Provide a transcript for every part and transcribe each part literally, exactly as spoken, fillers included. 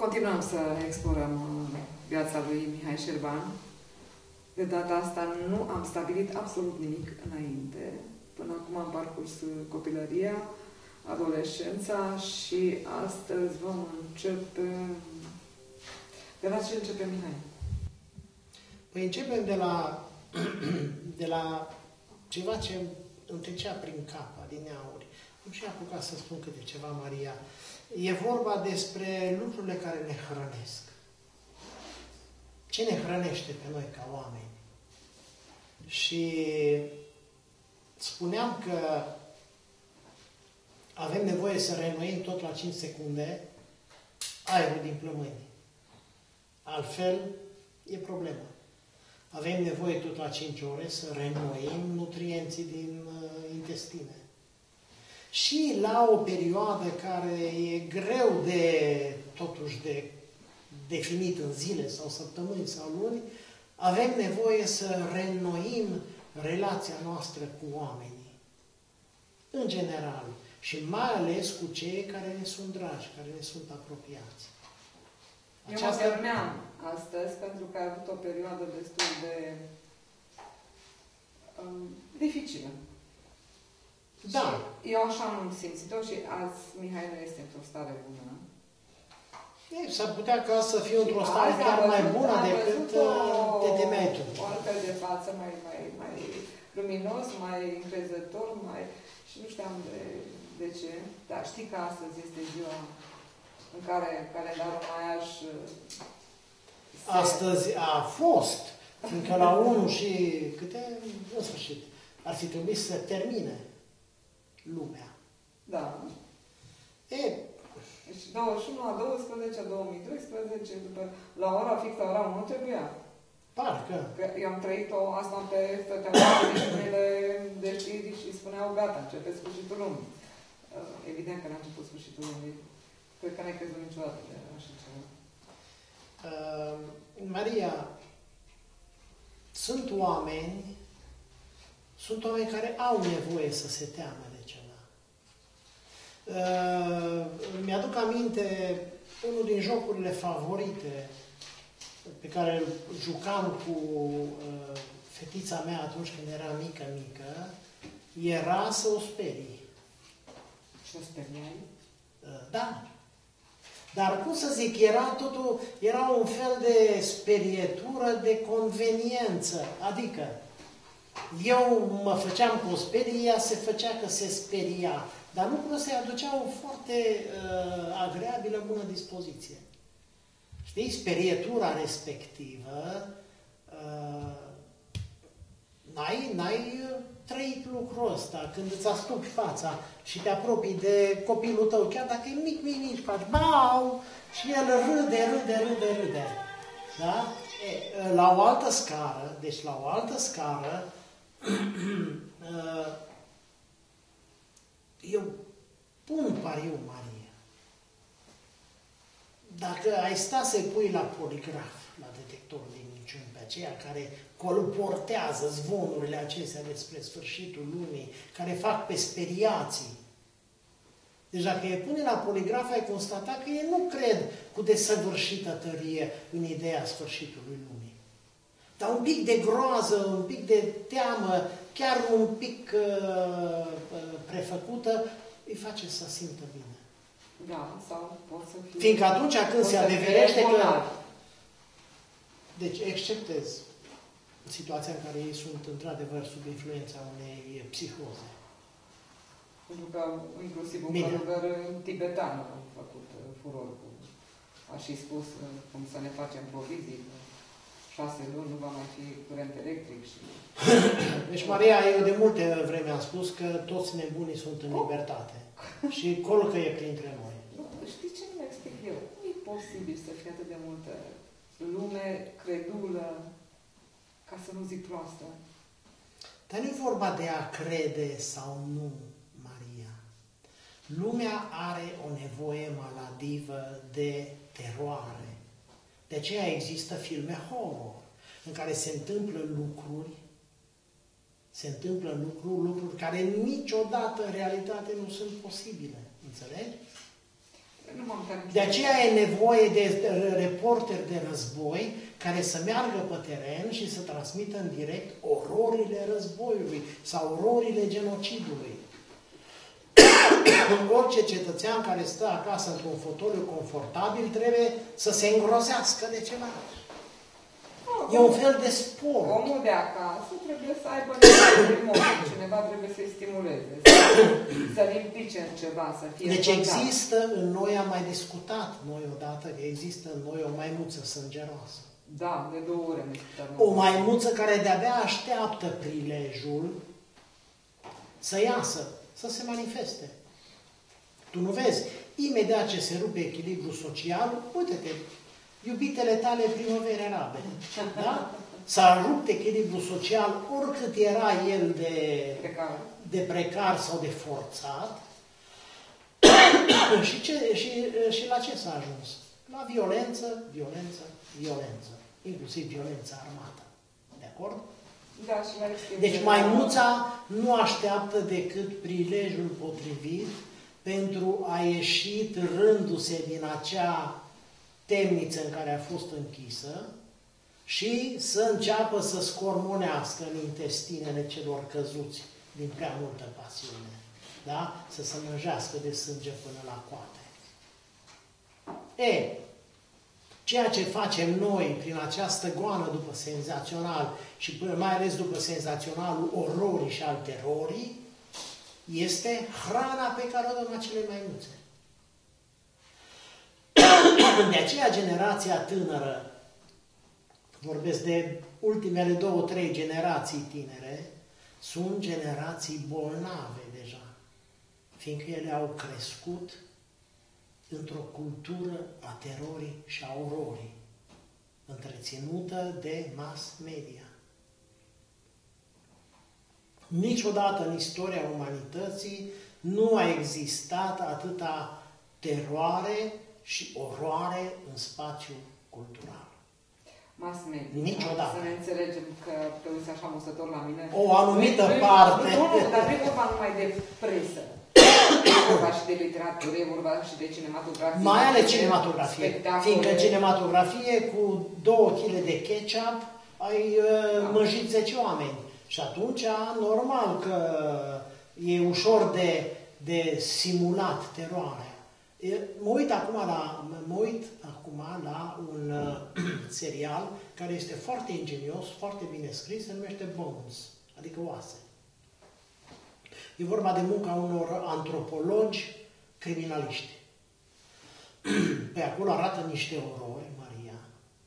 Continuăm să explorăm viața lui Mihai Șerban. De data asta nu am stabilit absolut nimic înainte. Până acum am parcurs copilăria, adolescența și astăzi vom începe... De la ce începe, Mihai? Păi începem de la, de la ceva ce îmi trecea prin cap, adineauri. Nu și apucat să spun câte ceva, Maria. E vorba despre lucrurile care ne hrănesc. Ce ne hrănește pe noi ca oameni? Și spuneam că avem nevoie să reînnoim tot la cinci secunde aerul din plămâni. Altfel, e problemă. Avem nevoie tot la cinci ore să reînnoim nutrienții din uh, intestine. Și la o perioadă care e greu de, totuși, de definit în zile sau săptămâni sau luni, avem nevoie să reînnoim relația noastră cu oamenii. În general. Și mai ales cu cei care ne sunt dragi, care ne sunt apropiați. Aceasta... Eu mă termeam astăzi pentru că ai avut o perioadă destul de um, dificilă. Da. Și eu așa am simțit-o și azi Mihai nu este într-o stare bună. S-ar putea ca să fiu într-o stare chiar mai bună decât te temeai tu. O altfel de față mai, mai, mai luminos, mai încrezător, mai... și nu știam de, de ce. Dar știi că astăzi este ziua în care calendarul maiaș se... Astăzi a fost, fiindcă la unu și câte, în sfârșit, ar fi trebuit să termine lumea. Da. E, deci douăzeci și unu a doisprezece a două mii doisprezece, după, la ora fix, la ora unu trebuia. Parcă. Că eu am trăit-o asta pe stăteam de de știri și spuneau gata, începe sfârșitul lumii. Evident că n-a început sfârșitul lumii. Cred că n-ai crezut niciodată de așa ceva. Uh, Maria, sunt oameni, sunt oameni care au nevoie să se teamă de ceva. Uh, mi-aduc aminte unul din jocurile favorite pe care îl jucam cu uh, fetița mea atunci când era mică, mică, era să o sperii. Și o speriai? Uh, da. Dar, cum să zic, era totul, era un fel de sperietură de conveniență. Adică, eu mă făceam cu o sperie, ea se făcea că se speria. Dar lucrurile se aducea o foarte uh, agreabilă, bună dispoziție. Știi? Sperietura respectivă, uh, n-ai, n-ai trăit lucrul ăsta. Când îți astupi fața și te apropii de copilul tău, chiar dacă e mic, mic, mic, faci bau și el râde, râde, râde, râde. Da? E, la o altă scară, deci la o altă scară, eu pun pariu, Maria. Dacă ai sta să-i pui la poligraf, la detectorul de minciuni, pe aceia care colportează zvonurile acestea despre sfârșitul lumii, care fac pe speriații. Deci dacă îi pune la poligraf, ai constatat că ei nu cred cu desăvârșită tărie în ideea sfârșitului lumii. Dar un pic de groază, un pic de teamă, chiar un pic uh, prefăcută, îi face să simtă bine. Da, sau pot să fie... Fiindcă atunci când se adeverește că... Deci, exceptez situația în care ei sunt într-adevăr sub influența unei psihoze. Pentru că inclusiv un călugăr tibetan a făcut furor cu... A și spus cum să ne facem provizii. Șase luni nu va mai fi curent electric și... Deci, Maria, eu de multe vreme am spus că toți nebunii sunt în libertate. Și colcă e printre noi. Știi ce nu explic eu? Nu e posibil să fie atât de multă lume credulă, ca să nu zic proastă. Dar nu e vorba de a crede sau nu, Maria. Lumea are o nevoie maladivă de teroare. De aceea există filme horror, în care se întâmplă lucruri, se întâmplă lucruri, lucruri care niciodată în realitate nu sunt posibile. Înțelegi? Nu m-am tare. De aceea e nevoie de reporteri de război care să meargă pe teren și să transmită în direct ororile războiului sau ororile genocidului. Orice cetățean care stă acasă într-un fotoliu confortabil trebuie să se îngrozească de ceva. E un fel de sport. Omul de acasă trebuie să aibă nevoie de emoții. Cineva trebuie să-i stimuleze, să-l implice în ceva, să fie Deci contact. există în noi, am mai discutat noi odată, că există în noi o maimuță sângeroasă. Da, de două ore am discutat. O maimuță care de-abia așteaptă prilejul să iasă, să se manifeste. Tu nu vezi? Imediat ce se rupe echilibru social, uite-te, iubitele tale primăveri arabe, da? S-a rupt echilibru social, oricât era el de Precar. de precar sau de forțat. și, ce, și, și la ce s-a ajuns? La violență, violență, violență. Inclusiv violență armată. De acord? Da, și la extinderea. Deci maimuța nu așteaptă decât prilejul potrivit pentru a ieși rându-se din acea temniță în care a fost închisă și să înceapă să scormonească în intestinele celor căzuți din prea multă pasiune. Da? Să se mânjească de sânge până la coate. E, ceea ce facem noi prin această goană după senzațional și mai ales după senzaționalul ororii și al terorii, este hrana pe care o dăm acele maimuțe. De aceea generația tânără, vorbesc de ultimele două, trei generații tinere, sunt generații bolnave deja, fiindcă ele au crescut într-o cultură a terorii și a ororii, întreținută de mass media. Niciodată în istoria umanității nu a existat atâta teroare și oroare în spațiul cultural. Mass media. Niciodată. Să ne înțelegem că te uiți așa musător la mine. O anumită nu, parte. Nu, nu, dar nu e vorba numai de presă. E vorba și de literatură, e vorba și de cinematografie. Mai ales cinematografie. Spectacole. Fiindcă cinematografie cu două kg de ketchup ai uh, Da. mânjit zece oameni. Și atunci, normal că e ușor de, de simulat teroarea. E, mă uit acum la, mă uit acum la un uh, serial care este foarte ingenios, foarte bine scris, se numește Bones, adică oase. E vorba de munca unor antropologi criminaliști. Pe acolo arată niște orori, Maria,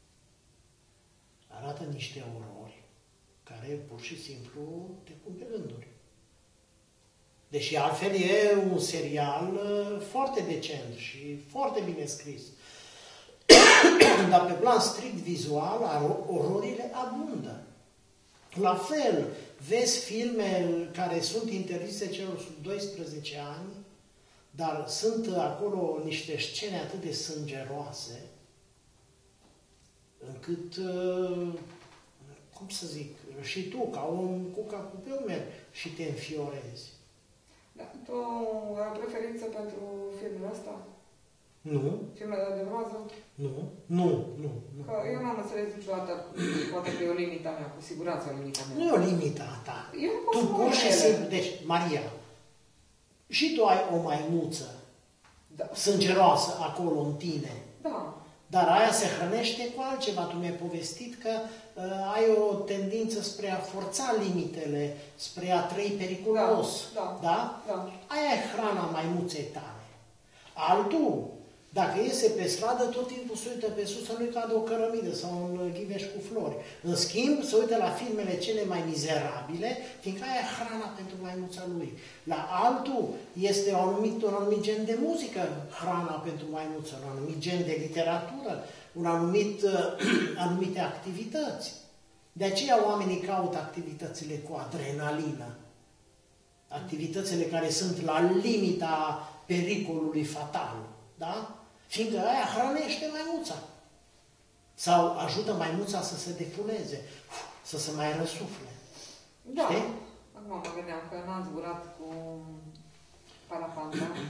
arată niște orori care pur și simplu te pun pe gânduri. Deși altfel e un serial foarte decent și foarte bine scris. Dar pe plan strict vizual, ororile abundă. La fel, vezi filme care sunt interzise celor sub doisprezece ani, dar sunt acolo niște scene atât de sângeroase, încât, cum să zic, și tu, ca om cu capul pe umeri, și te înfiorezi. Da, tu ai o preferință pentru filmul ăsta? Nu. Filmele de groază? Nu. Nu. Nu. nu. Că eu n-am înțeles niciodată, poate că e o limită mea, cu siguranță e o limită mea. Nu e o limită a ta. Eu nu pot Tu să mă pur și ele. simplu, deci, Maria, și tu ai o maimuță Da. sângeroasă acolo în tine, Da. dar aia se hrănește cu altceva. Tu mi-ai povestit că uh, ai o tendință spre a forța limitele, spre a trăi periculos. Da, da, Da? da. Aia e hrana maimuței tale. Altul, dacă iese pe stradă, tot timpul se uită pe sus să nu-i cadă o cărămidă sau un ghiveș cu flori. În schimb, se uită la filmele cele mai mizerabile, fiindcă aia e hrana pentru maimuța lui. La altul este un anumit, un anumit gen de muzică, hrana pentru maimuță, un anumit gen de literatură, un anumit, uh, anumite activități. De aceea oamenii caută activitățile cu adrenalină. Activitățile care sunt la limita pericolului fatal. Da? Fiindcă aia hrănește maimuța. Sau ajută maimuța să se defuleze, să se mai răsufle. Da. Știi? Acum mă gândeam că n-am zburat cu parapanda.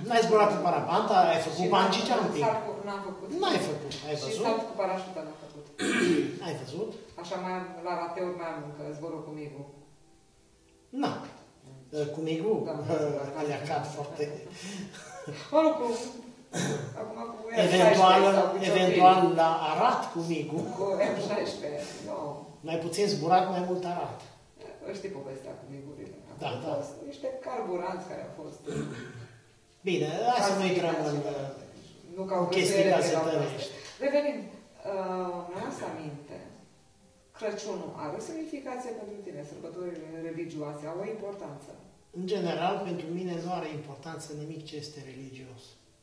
N-ai zburat cu parapanta, ai făcut bungee jumping. N-am făcut. N-ai făcut, ai văzut? Și salt cu parașută n-am făcut. Ai văzut? Așa mai am, la rateuri mai am încă zborul cu migul. Na. Cu migul? Da. Alea cad foarte... Oricum, acum cu F Eventual, șaisprezece eventual la Arad cu migul. Cu F șaisprezece, nu. Mai puțin zburat, mai mult Arad. Știi povestea cu migurile. Da, au da. fost niște carburanți care au fost... Bine, hai să nu intrăm în, nu ca o chestii gazetărești. Revenind, uh, mi-am să aminte, Crăciunul are o semnificație pentru tine, sărbătorile religioase au o importanță. În general, pentru mine nu are importanță nimic ce este religios.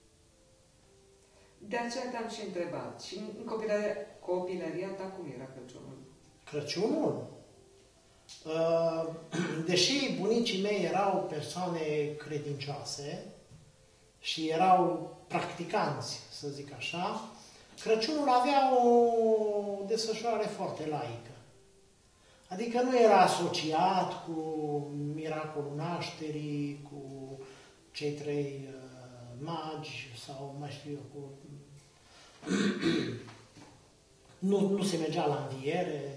De aceea te-am și întrebat. Și în copilăria, copilăria ta cum era Crăciunul? Crăciunul? Deși bunicii mei erau persoane credincioase și erau practicanți, să zic așa, Crăciunul avea o desfășurare foarte laică. Adică nu era asociat cu miracolul nașterii, cu cei trei magi sau mai știu eu, cu... nu, nu se mergea la înviere.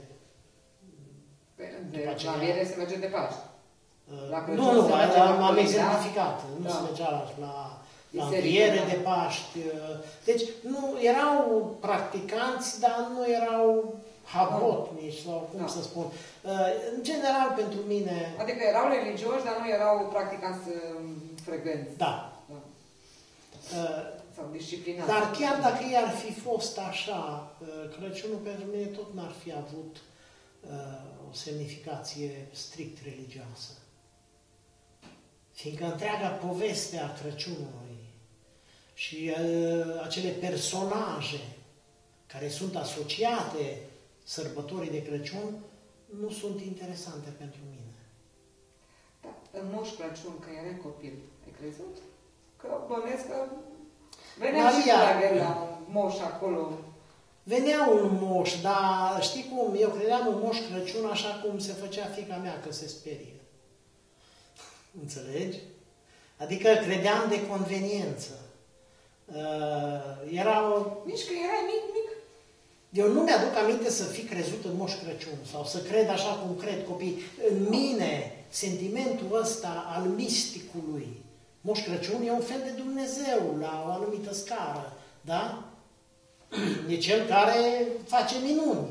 De la înviere se merge de Paște. La nu, nu, am exemplificat. Nu da. Se mergea la, la, la înviere de Paști. Deci, nu, erau practicanți, dar nu erau habotnici, sau cum da. Să spun. În general, pentru mine... Adică erau religioși, dar nu erau practicanți frecvenți. Da. da. Sau disciplinați. Dar chiar dacă ei ar fi fost așa, Crăciunul pentru mine tot n-ar fi avut o semnificație strict religioasă. Fiindcă întreaga poveste a Crăciunului și uh, acele personaje care sunt asociate sărbătorii de Crăciun nu sunt interesante pentru mine. Da, în Moș Crăciun, că erai copil, ai crezut? Că bănesc că venea Maria, și la un moș acolo. Venea un moș, dar știi cum? Eu credeam în Moș Crăciun așa cum se făcea fiica mea că se sperie. Înțelegi? Adică credeam de conveniență. Uh, era o... Nici că era mic, mic. Eu nu mi-aduc aminte să fi crezut în Moș Crăciun sau să cred așa cum cred copiii. În mine, sentimentul ăsta al misticului, Moș Crăciun e un fel de Dumnezeu la o anumită scară. Da? E cel care face minuni.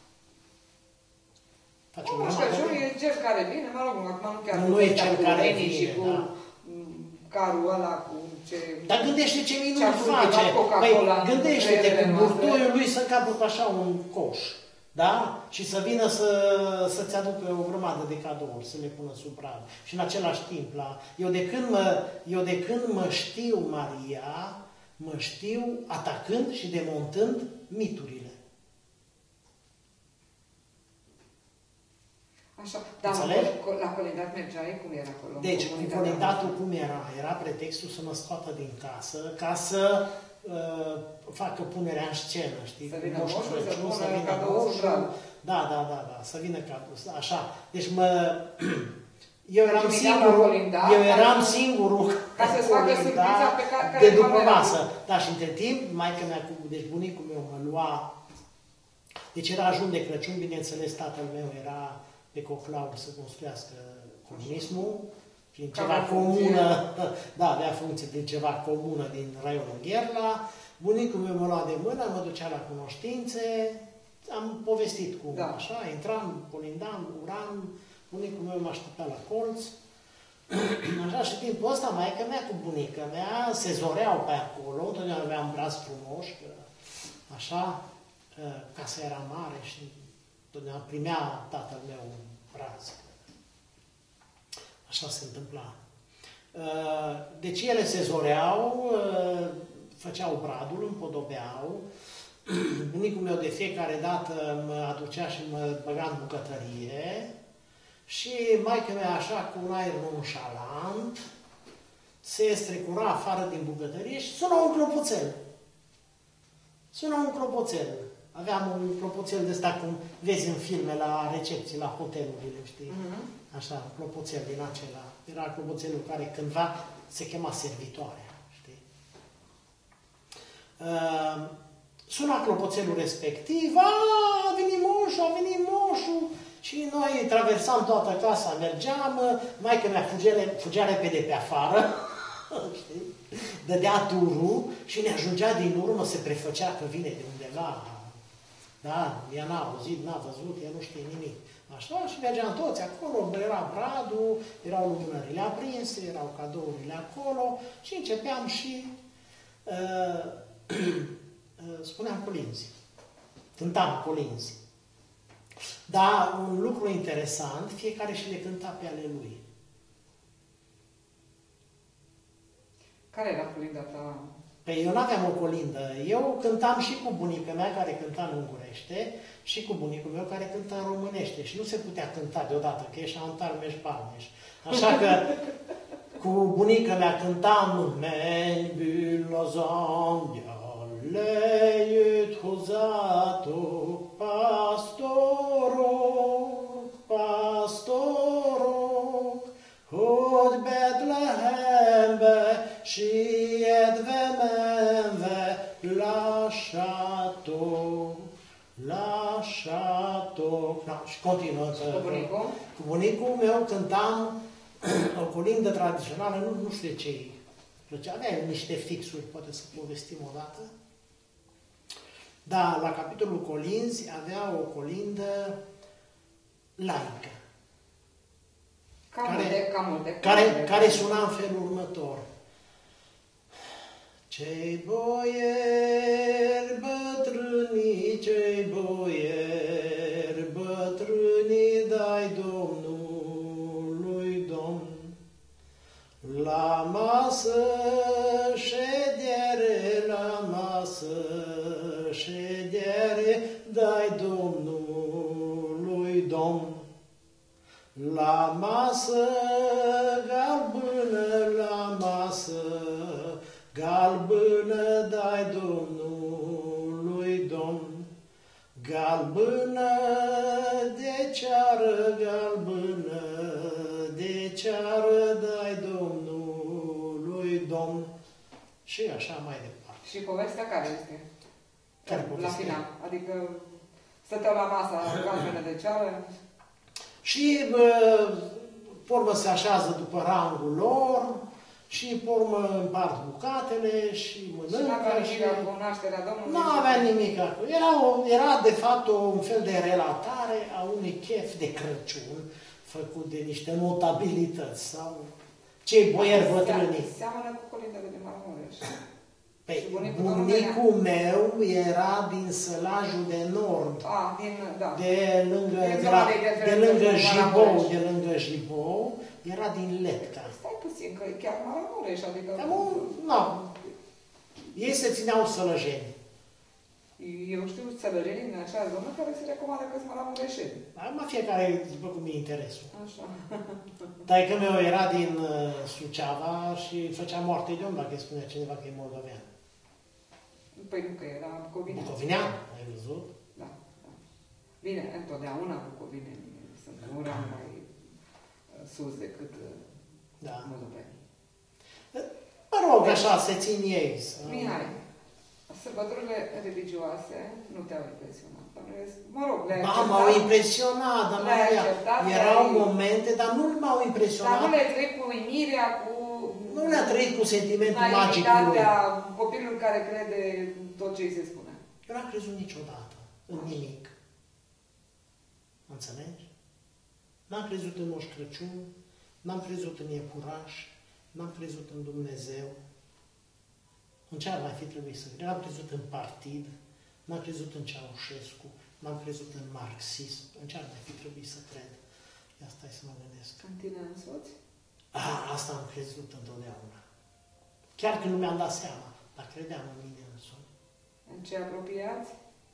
Face Moș Crăciun e cel care vine, mă rog, acum nu chiar nu e cel care vine, și cu da. Carul ăla, cu ce... Dar gândește ce minuni face. Păi, gândește-te cu burtoiul lui să capă așa un coș. Da? Și să vină să, să-ți aducă o grămadă de cadouri, să le pună sub brad. Și în același timp, la... eu, de când mă, eu de când mă știu, Maria, mă știu atacând și demontând miturile. Așa, dar la colindat mergeai, cum era acolo? Deci, cu colindatul cum era? Era pretextul să mă scoată din casă, ca să uh, facă punerea în scenă, știi? Să vină moșul, moșul, să pună să vină moșul. Da, da, da, da, să vină cadou, așa. Deci mă... Eu eram singurul, eu eram singurul ca să-ți facă surpriza pe care de după masă. Da, și între timp, maică mea, deci bunicul meu mă lua, deci era ajun de Crăciun, bineînțeles, tatăl meu era pe Coclaur să construiască comunismul, prin ceva comună, da, avea funcție prin ceva comună din raionul Gherla, bunicul meu mă lua de mână, mă ducea la cunoștințe, am povestit cum, da. Așa, intram, colindam, uram, bunicul meu mă aștepta la colț, așa, și timpul ăsta, maică mea cu bunica mea se zoreau pe acolo, întotdeauna aveam braț frumos, că, așa, casa era mare și întotdeauna primea tatăl meu un braț. Așa se întâmpla. Deci ele se zoreau, făceau bradul, împodobeau. Bunicul meu de fiecare dată mă aducea și mă băga în bucătărie. Și maică mea, așa, cu un aer nonșalant, se strecura afară din bucătărie și suna un clopoțel. Suna un clopoțel. Aveam un clopoțel de ăsta, cum vezi în filme, la recepții, la hotelurile, știi? Uh-huh. Așa, un clopoțel din acela. Era clopoțelul care cândva se chema servitoarea. Uh, suna clopoțelul respectiv, a, a venit moșul, a venit moșul, și noi traversam toată casa, mergeam, maică mea fugea, fugea repede pe afară, știi? Dădea turul și ne ajungea din urmă, se prefăcea că vine de undeva. Da, ea n-a auzit, n-a văzut, ea nu știe nimic. Așa, și mergeam toți acolo, era bradul, erau lumânările aprinse, erau cadourile acolo și începeam și uh, uh, spuneam colinzi. Cântam colinzi. Dar un lucru interesant, fiecare și le cânta pe ale lui. Care era colinda ta? Păi eu n-aveam o colindă. Eu cântam și cu bunica mea care cânta în ungurește și cu bunicul meu care cânta în românește. Și nu se putea cânta deodată, că ești antarmeș palmeș. Așa că cu bunica mea cântam Men bülazangya lejut hozato pastorok, pastorok, hogy Betlehembe siedve menve lasciato, lasciato. No, și continuă. Cu bunicul? Cu bunicul meu cântam o colindă tradițională, nu, nu știu de ce îi plăcea. Avea niște fixuri, poate să povestim o dată. Dar la capitolul colinzi avea o colindă laică. Cam care, de, cam de, care, de, care suna în felul următor. Cei boieri bătrâni, cei boieri bătrâni, dai Domnului Domn. La masă ședere, la masă ședere, dai Domnului Domn. La masă galbână, la masă galbână, dai Domnului Domn. Galbână de ceară, galbână de ceară, dai Domnului Domn. Și așa mai departe. Și povestea care este? Care La povestea? final. Adică stăteau la masa galbenă de ceară. Și pe urmă se așează după rangul lor și pe urmă împart bucatele și mănâncă. Și n-avea și... nimic cu nașterea Domnului? Nu avea nimic acolo. Era, o, era de fapt o, un fel de relatare a unui chef de Crăciun făcut de niște notabilități sau cei boieri bătrâni. Seamănă cu colindele de Maramureș. Păi, bunicul bunicul meu era din Sălajul de Nord. A, din, da. De lângă, Din de, la, zona de de lângă Maramureș. Jibou, de lângă Jibou, era din Letca. Stai puțin, că e chiar Maramureș, adică... Dar nu, nu. Ei se țineau sălăjeni. Eu știu țălărenii din acea zonă care se recomandă că sunt maramureșeni. Acum fiecare după cum e interesul. Așa. Taică meu era din uh, Suceava și făcea moarte de om dacă îi spunea cineva că e moldovean. Păi nu, că era bucovinean. Bucovinean, ai văzut? Da, da. Bine, întotdeauna bucovinenii sunt un rang mai uh, sus decât uh, Da. moldovenii. Mă rog, așa se țin ei. Să... Mihai, sărbătorile religioase nu te-au impresionat? Mă rog, le-ai Ba, acceptat? m-au impresionat, dar Le-ai Maria, acceptat, erau le-ai- momente, dar nu m-au impresionat. Dar nu le trec cu uimirea, cu... Nu le-a trăit cu sentimentul magicului. naivitatea copilului care crede tot ce îi se spune. Eu n-am crezut niciodată în nimic. Înțelegi? N-am crezut în Moș Crăciun, n-am crezut în iepuraș, n-am crezut în Dumnezeu. În ce ar mai fi trebuit să cred? N-am crezut în partid, n-am crezut în Ceaușescu, n-am crezut în marxism. În ce ar mai fi trebuit să cred? Ia stai să mă gândesc. În tine însuți? A, asta am crezut întotdeauna. Chiar când nu mi-am dat seama, dar credeam în mine însumi. În ce apropiați?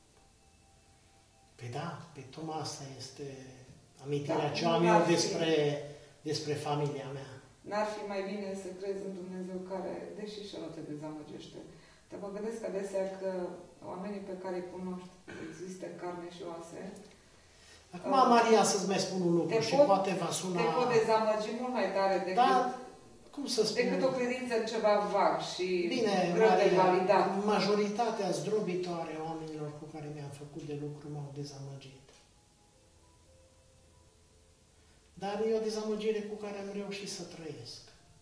Păi da, pe tocmai asta este amintirea Da, ce am nu eu ar fi- despre, despre familia mea. N-ar fi mai bine să crezi în Dumnezeu care, deși și ăla te dezamăgește. Dar mă gândesc adesea că oamenii pe care îi cunoști există carne și oase. Acum, Maria, să-ți mai spun un lucru Te și pot- poate va suna... Te pot dezamăgi mult mai tare decât Da, cum să spun? Decât o credință în ceva vag și Bine, greu de Maria, validat. majoritatea zdrobitoare a oamenilor cu care mi-am făcut de lucru m-au dezamăgit. Dar e o dezamăgire cu care am reușit să trăiesc.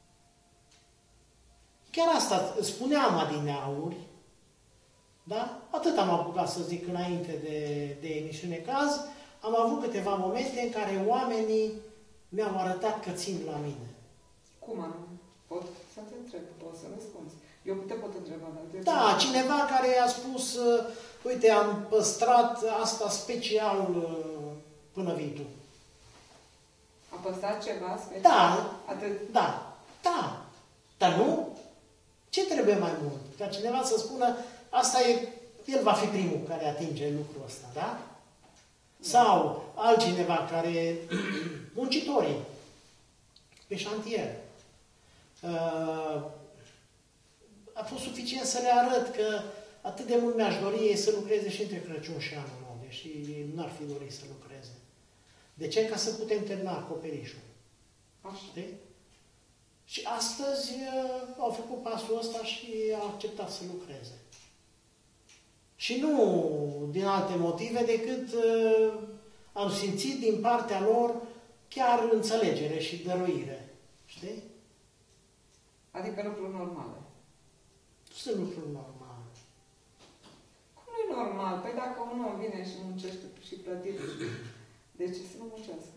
Chiar asta spuneam adineauri, da? Atât am apucat să zic înainte de, de emisiune caz, am avut câteva momente în care oamenii mi-au arătat că țin la mine. Cum anume? Pot să te întreb, pot să răspunzi. Eu te pot întreba, dar te Da, cineva care a spus, uh, uite, am păstrat asta special uh, până vii tu. A păstrat ceva special? Da, Atât. da, da. Dar nu? Ce trebuie mai mult? Ca cineva să spună, asta e, el va fi primul care atinge lucrul ăsta, da? Sau altcineva care, muncitorii, pe șantier. Uh, a fost suficient să le arăt că atât de mult mi-aș dori ei să lucreze și între Crăciun și Anul Nou, deși ei n-ar fi dorit să lucreze. De ce? Ca să putem termina acoperișul. Așa. Știi? Și astăzi uh, au făcut pasul ăsta și au acceptat să lucreze. Și nu din alte motive decât uh, am simțit din partea lor chiar înțelegere și dăruire. Știi? Adică lucruri normale. Nu sunt lucruri normale. Cum nu e normal? Păi dacă un om vine și muncește și plătit, de ce să nu muncească?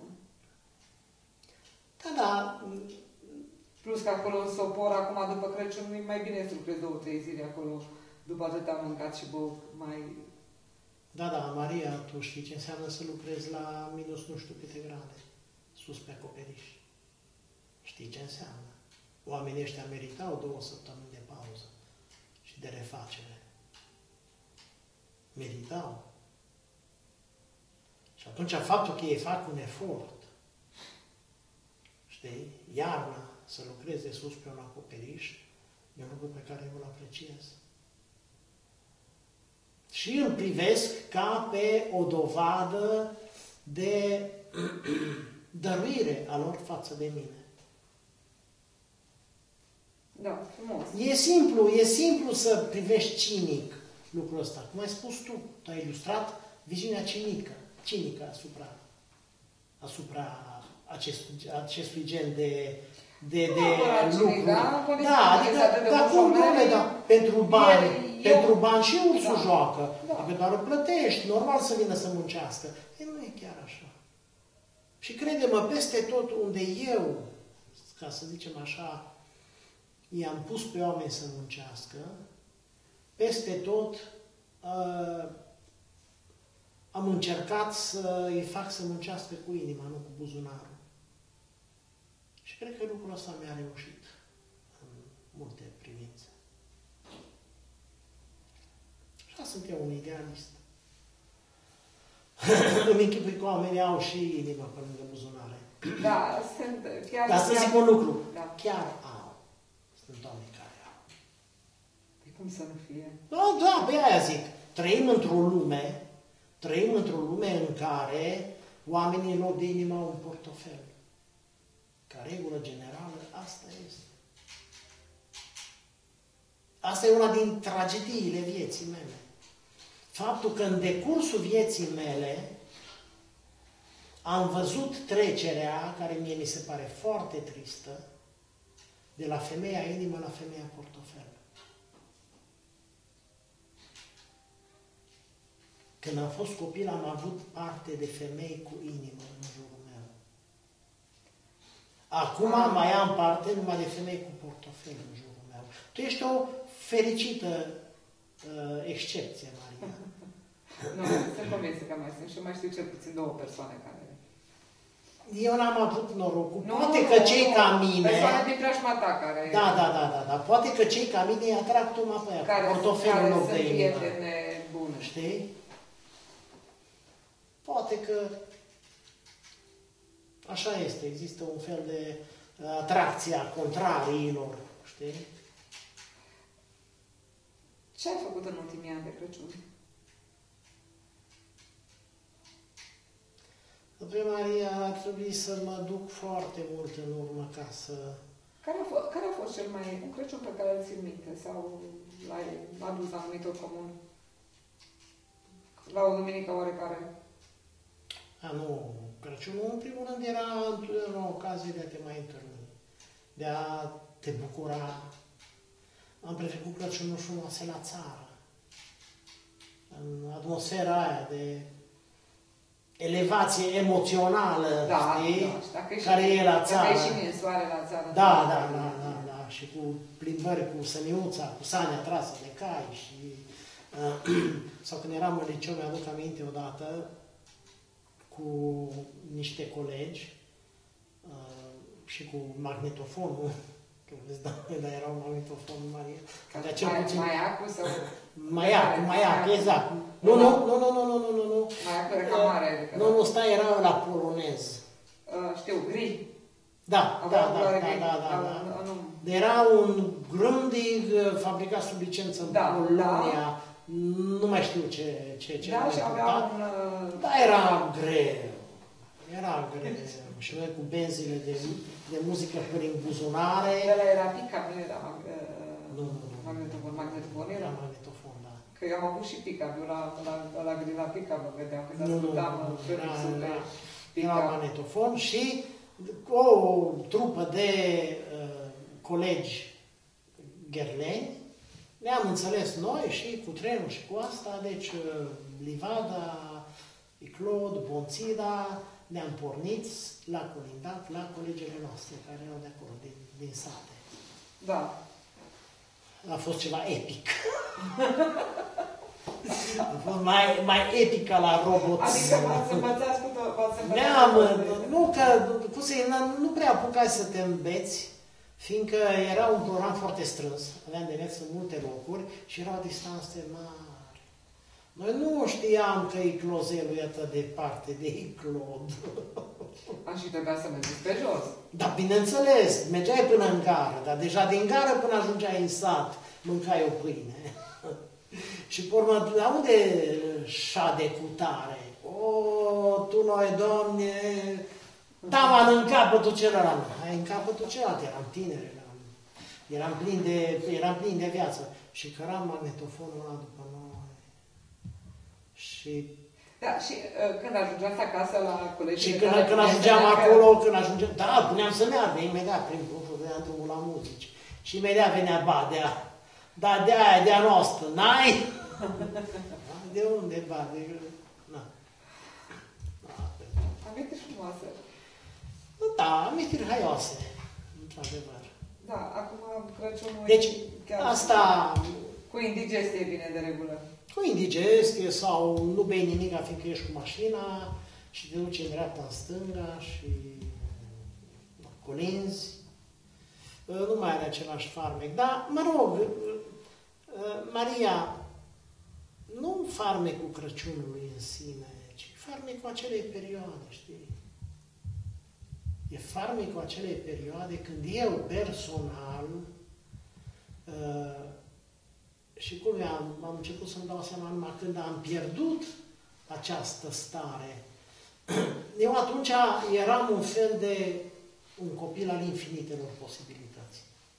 Da, da. Plus că acolo sopor, acum după Crăciun, nu mai bine să lucrezi două, trei zile acolo, după atât am mâncat și băut, mai... Da, da, Maria, tu știi ce înseamnă să lucrezi la minus nu știu câte grade, sus pe acoperiș. Știi ce înseamnă? Oamenii ăștia meritau două săptămâni de pauză și de refacere. Meritau. Și atunci faptul că ei fac un efort, știi, iarna, să lucreze sus pe un acoperiș, e un lucru pe care eu îl apreciez. Și îl privesc ca pe o dovadă de dăruire a lor față de mine. Da, frumos. E simplu, e simplu să privești cinic lucrul ăsta. Cum ai spus tu, tu ai ilustrat viziunea cinică, cinică asupra, asupra acest, acestui gen de, de, de lucruri. Da, da, adică, dar cum, dom'le, da, pentru bani, eu, pentru bani și ursul da, joacă. da. Dacă doar îl plătești, normal să vină să muncească. E, nu e chiar așa. Și crede-mă, peste tot unde eu, ca să zicem așa, i-am pus pe oameni să muncească, peste tot uh, am încercat să îi fac să muncească cu inima, nu cu buzunarul. Și cred că lucrul ăsta mi-a reușit în multe privințe. Așa sunt eu un idealist. Îmi închipui că oamenii au și inima pe lângă buzunare. Da, sunt chiar... Dar să chiar, zic un lucru, da. chiar au. Sunt oameni care au. Păi cum să nu fie? Da, da, pe aia zic. Trăim într-o lume, trăim într-o lume în care oamenii în loc de inimă au un portofel. Ca regulă generală, asta este. Asta e una din tragediile vieții mele. Faptul că în decursul vieții mele am văzut trecerea, care mie mi se pare foarte tristă, de la femeia inimă la femeia portofel. Când am fost copil, am avut parte de femei cu inimă în jurul meu. Acum Ah. mai am parte numai de femei cu portofel în jurul meu. Tu ești o fericită uh, excepție, Maria. Nu, sunt convinsă că mai sunt și mai știu cel puțin două persoane care... Eu n-am avut norocul. Nu, Poate nu, că cei nu, ca mine... persoane din preajma ta care... Da, da, da, da, da. Poate că cei ca mine îi atrag tocmai pe aia, care, portofelul care în loc sunt de inimă. prietene bune. Știi? Poate că așa este. Există un fel de atracție a contrariilor. Știi? Ce ai făcut în ultimii ani de Crăciun? Pe Maria, ar trebui să mă duc foarte mult în urmă ca să Care a, fost, care a fost cel mai, un Crăciun pe care îl țin minte sau l-ai adus la numitor comun? La o duminică oarecare? A, nu, Crăciunul în primul rând era o ocazie de a te mai întâlni, de a te bucura. Am petrecut Crăciunul frumoase la țară, în atmosfera aia de elevație emoțională, da, știi? Da, care e la țară. Dacă e și mie soare la țară. Da, da, da, da, da. Și cu plimbări cu săniuța, cu sania trasă de cai și... Uh, sau când eram în liceu, mi-aduc aminte odată cu niște colegi uh, și cu magnetofonul, că vezi, da, dar era un magnetofon mare. Dar cel puțin... Maiacul sau... Maiacul, maiacul, exact. Nu, nu, nu, nu, nu, nu, nu, nu. Maiacul era cam mare. Nu, nu, stai, era la polonez. Uh, știu, gri. Da, da, da, da, da, da, da. Era un Grundig fabricat sub licență în da, Polonia. Da. Nu mai știu ce ce ce. Da, și avea un... Da, era greu. Era greu. Și noi cu benzile de, de muzică prin buzunare. Ăla era pica, nu era nu, nu, nu. magnetofon. Magnetofon era? Magnetofon, da. Că eu am avut și pica, eu la, la, la, la pica mă vedeam, când nu, ascultam nu, remixul de pica. Era magnetofon și o trupă de uh, colegi gherleni, ne-am înțeles noi și cu trenul și cu asta, deci uh, Livada, Iclod, Bonțida, ne-am pornit la colindat, la colegele noastre care erau de acolo, din, din sate. Da. A fost ceva epic. A fost mai, mai epic ca la roboți. Adică v-ați învățat cu tot? Ne-am, nu că, cum să nu prea apucai să te îmbeți, fiindcă era un program foarte strâns, aveam de mers în multe locuri și erau distanțe mari. Noi nu știam că Iclozelul e atât de departe de Iclod. A, și trebuia să mergeți pe jos. Da, bineînțeles, mergeai până în gară, dar deja din gară până ajungeai în sat, mâncai o pâine. Și pe urmă, la unde șade cu tare? O, tu noi, Doamne, taman în capătul celălalt. Hai, în capătul celălalt, eram tineri, eram, eram, plin de, eram plin de viață. Și căram magnetofonul ăla după noi. Și... Da, și uh, când ajungeați acasă la colegii... Și când, când ajungeam acolo, că... când ajungeam... Da, puneam să meargă, imediat, prin grupul, vedeam drumul la muzici. Și imediat venea Badea. Da, de-aia, de-a noastră, n-ai? De unde, Badea? Na. Amintiri frumoase. Da, amintiri haioase, într-adevăr. Da, acum Crăciunul... Deci, chiar asta... Cu indigestie bine de regulă. Cu indigestie sau nu bei nimic, fiindcă ești cu mașina și te duci în dreapta, în stânga și colinzi. Nu mai are același farmec. Dar, mă rog, Maria, nu farmecul Crăciunului în sine, ci farmecul acelei perioade, știi? E farmecul acelei perioade când eu, personal, și cum am, am început să-mi dau seama numai când am pierdut această stare. Eu atunci eram un fel de un copil al infinitelor posibilități.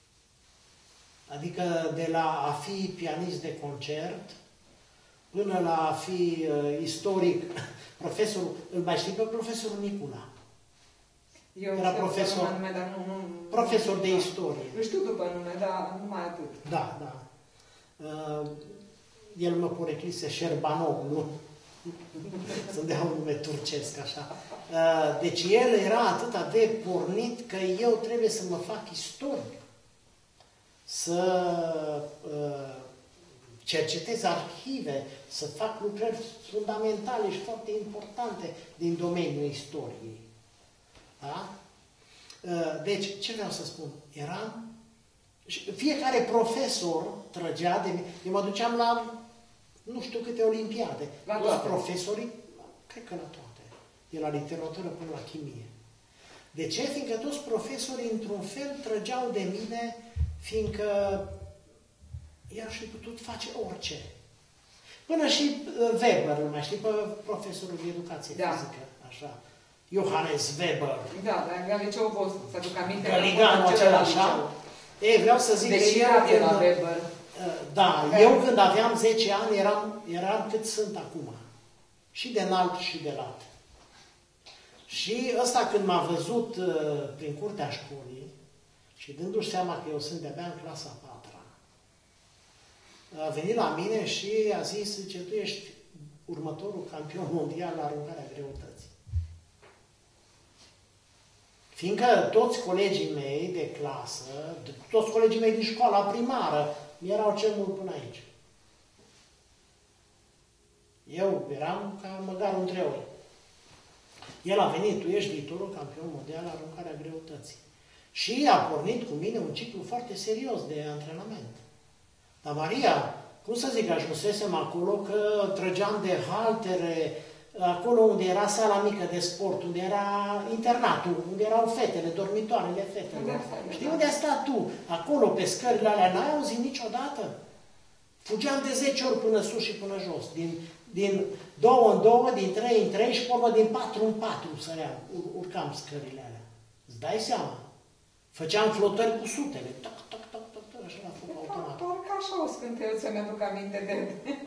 Adică de la a fi pianist de concert până la a fi uh, istoric, profesorul, îl mai știi pe profesorul Nicula? Eu era profesor, nume, dar nu, nu, profesor nu, de da. istorie. Nu știu după nume, dar numai atât. Da, da. Uh, el mă poreclise Șerbanoglu, să-mi dea un nume turcesc, așa. Uh, deci el era atât de pornit că eu trebuie să mă fac istoric, să uh, cercetez arhive, să fac lucrări fundamentale și foarte importante din domeniul istoriei. Da? Uh, deci, ce vreau să spun? Eram și fiecare profesor trăgea de... Eu mă duceam la nu știu câte olimpiade. La toți toate. profesorii, cred că la toate. De la literatură până la chimie. De ce? Fiindcă toți profesorii, într-un fel, trăgeau de mine, fiindcă i-aș fi putut face orice. Până și Weber, nu mai știi, pe profesorul de educație da. fizică, așa. Johannes Weber. Da, dar la liceul vostru, să aduc aminte. Găliganul acela așa. Ei, vreau să zic deci că eu era de la când, Weber. da, eu când aveam zece ani eram, eram cât sunt acum. Și de înalt și de lat. Și ăsta când m-a văzut uh, prin curtea școlii și dându-și seama că eu sunt de-abia în clasa a patra, a venit la mine și a zis, zice, tu ești următorul campion mondial la aruncarea greutății. Fiindcă toți colegii mei de clasă, toți colegii mei din școala primară, erau cel mult până aici. Eu eram ca măgarul între oi. El a venit, tu ești viitorul campion mondial la aruncarea greutății. Și a pornit cu mine un ciclu foarte serios de antrenament. Dar Maria, cum să zic, ajunsesem acolo că trăgeam de haltere, acolo unde era sala mică de sport, unde era internatul, unde erau fetele, dormitoarele fetelor. Știi unde ai stat tu? Acolo, pe scările alea, n-ai auzit niciodată? Fugeam de zece ori până sus și până jos. Din, din două în două, din trei în trei și până din patru în patru săream, ur urcam scările alea. Îți dai seama? Făceam flotări cu sutele. Toc, toc, toc, toc, toc, așa la foc automat. Parcă așa o scânteiu să-mi aduc aminte de...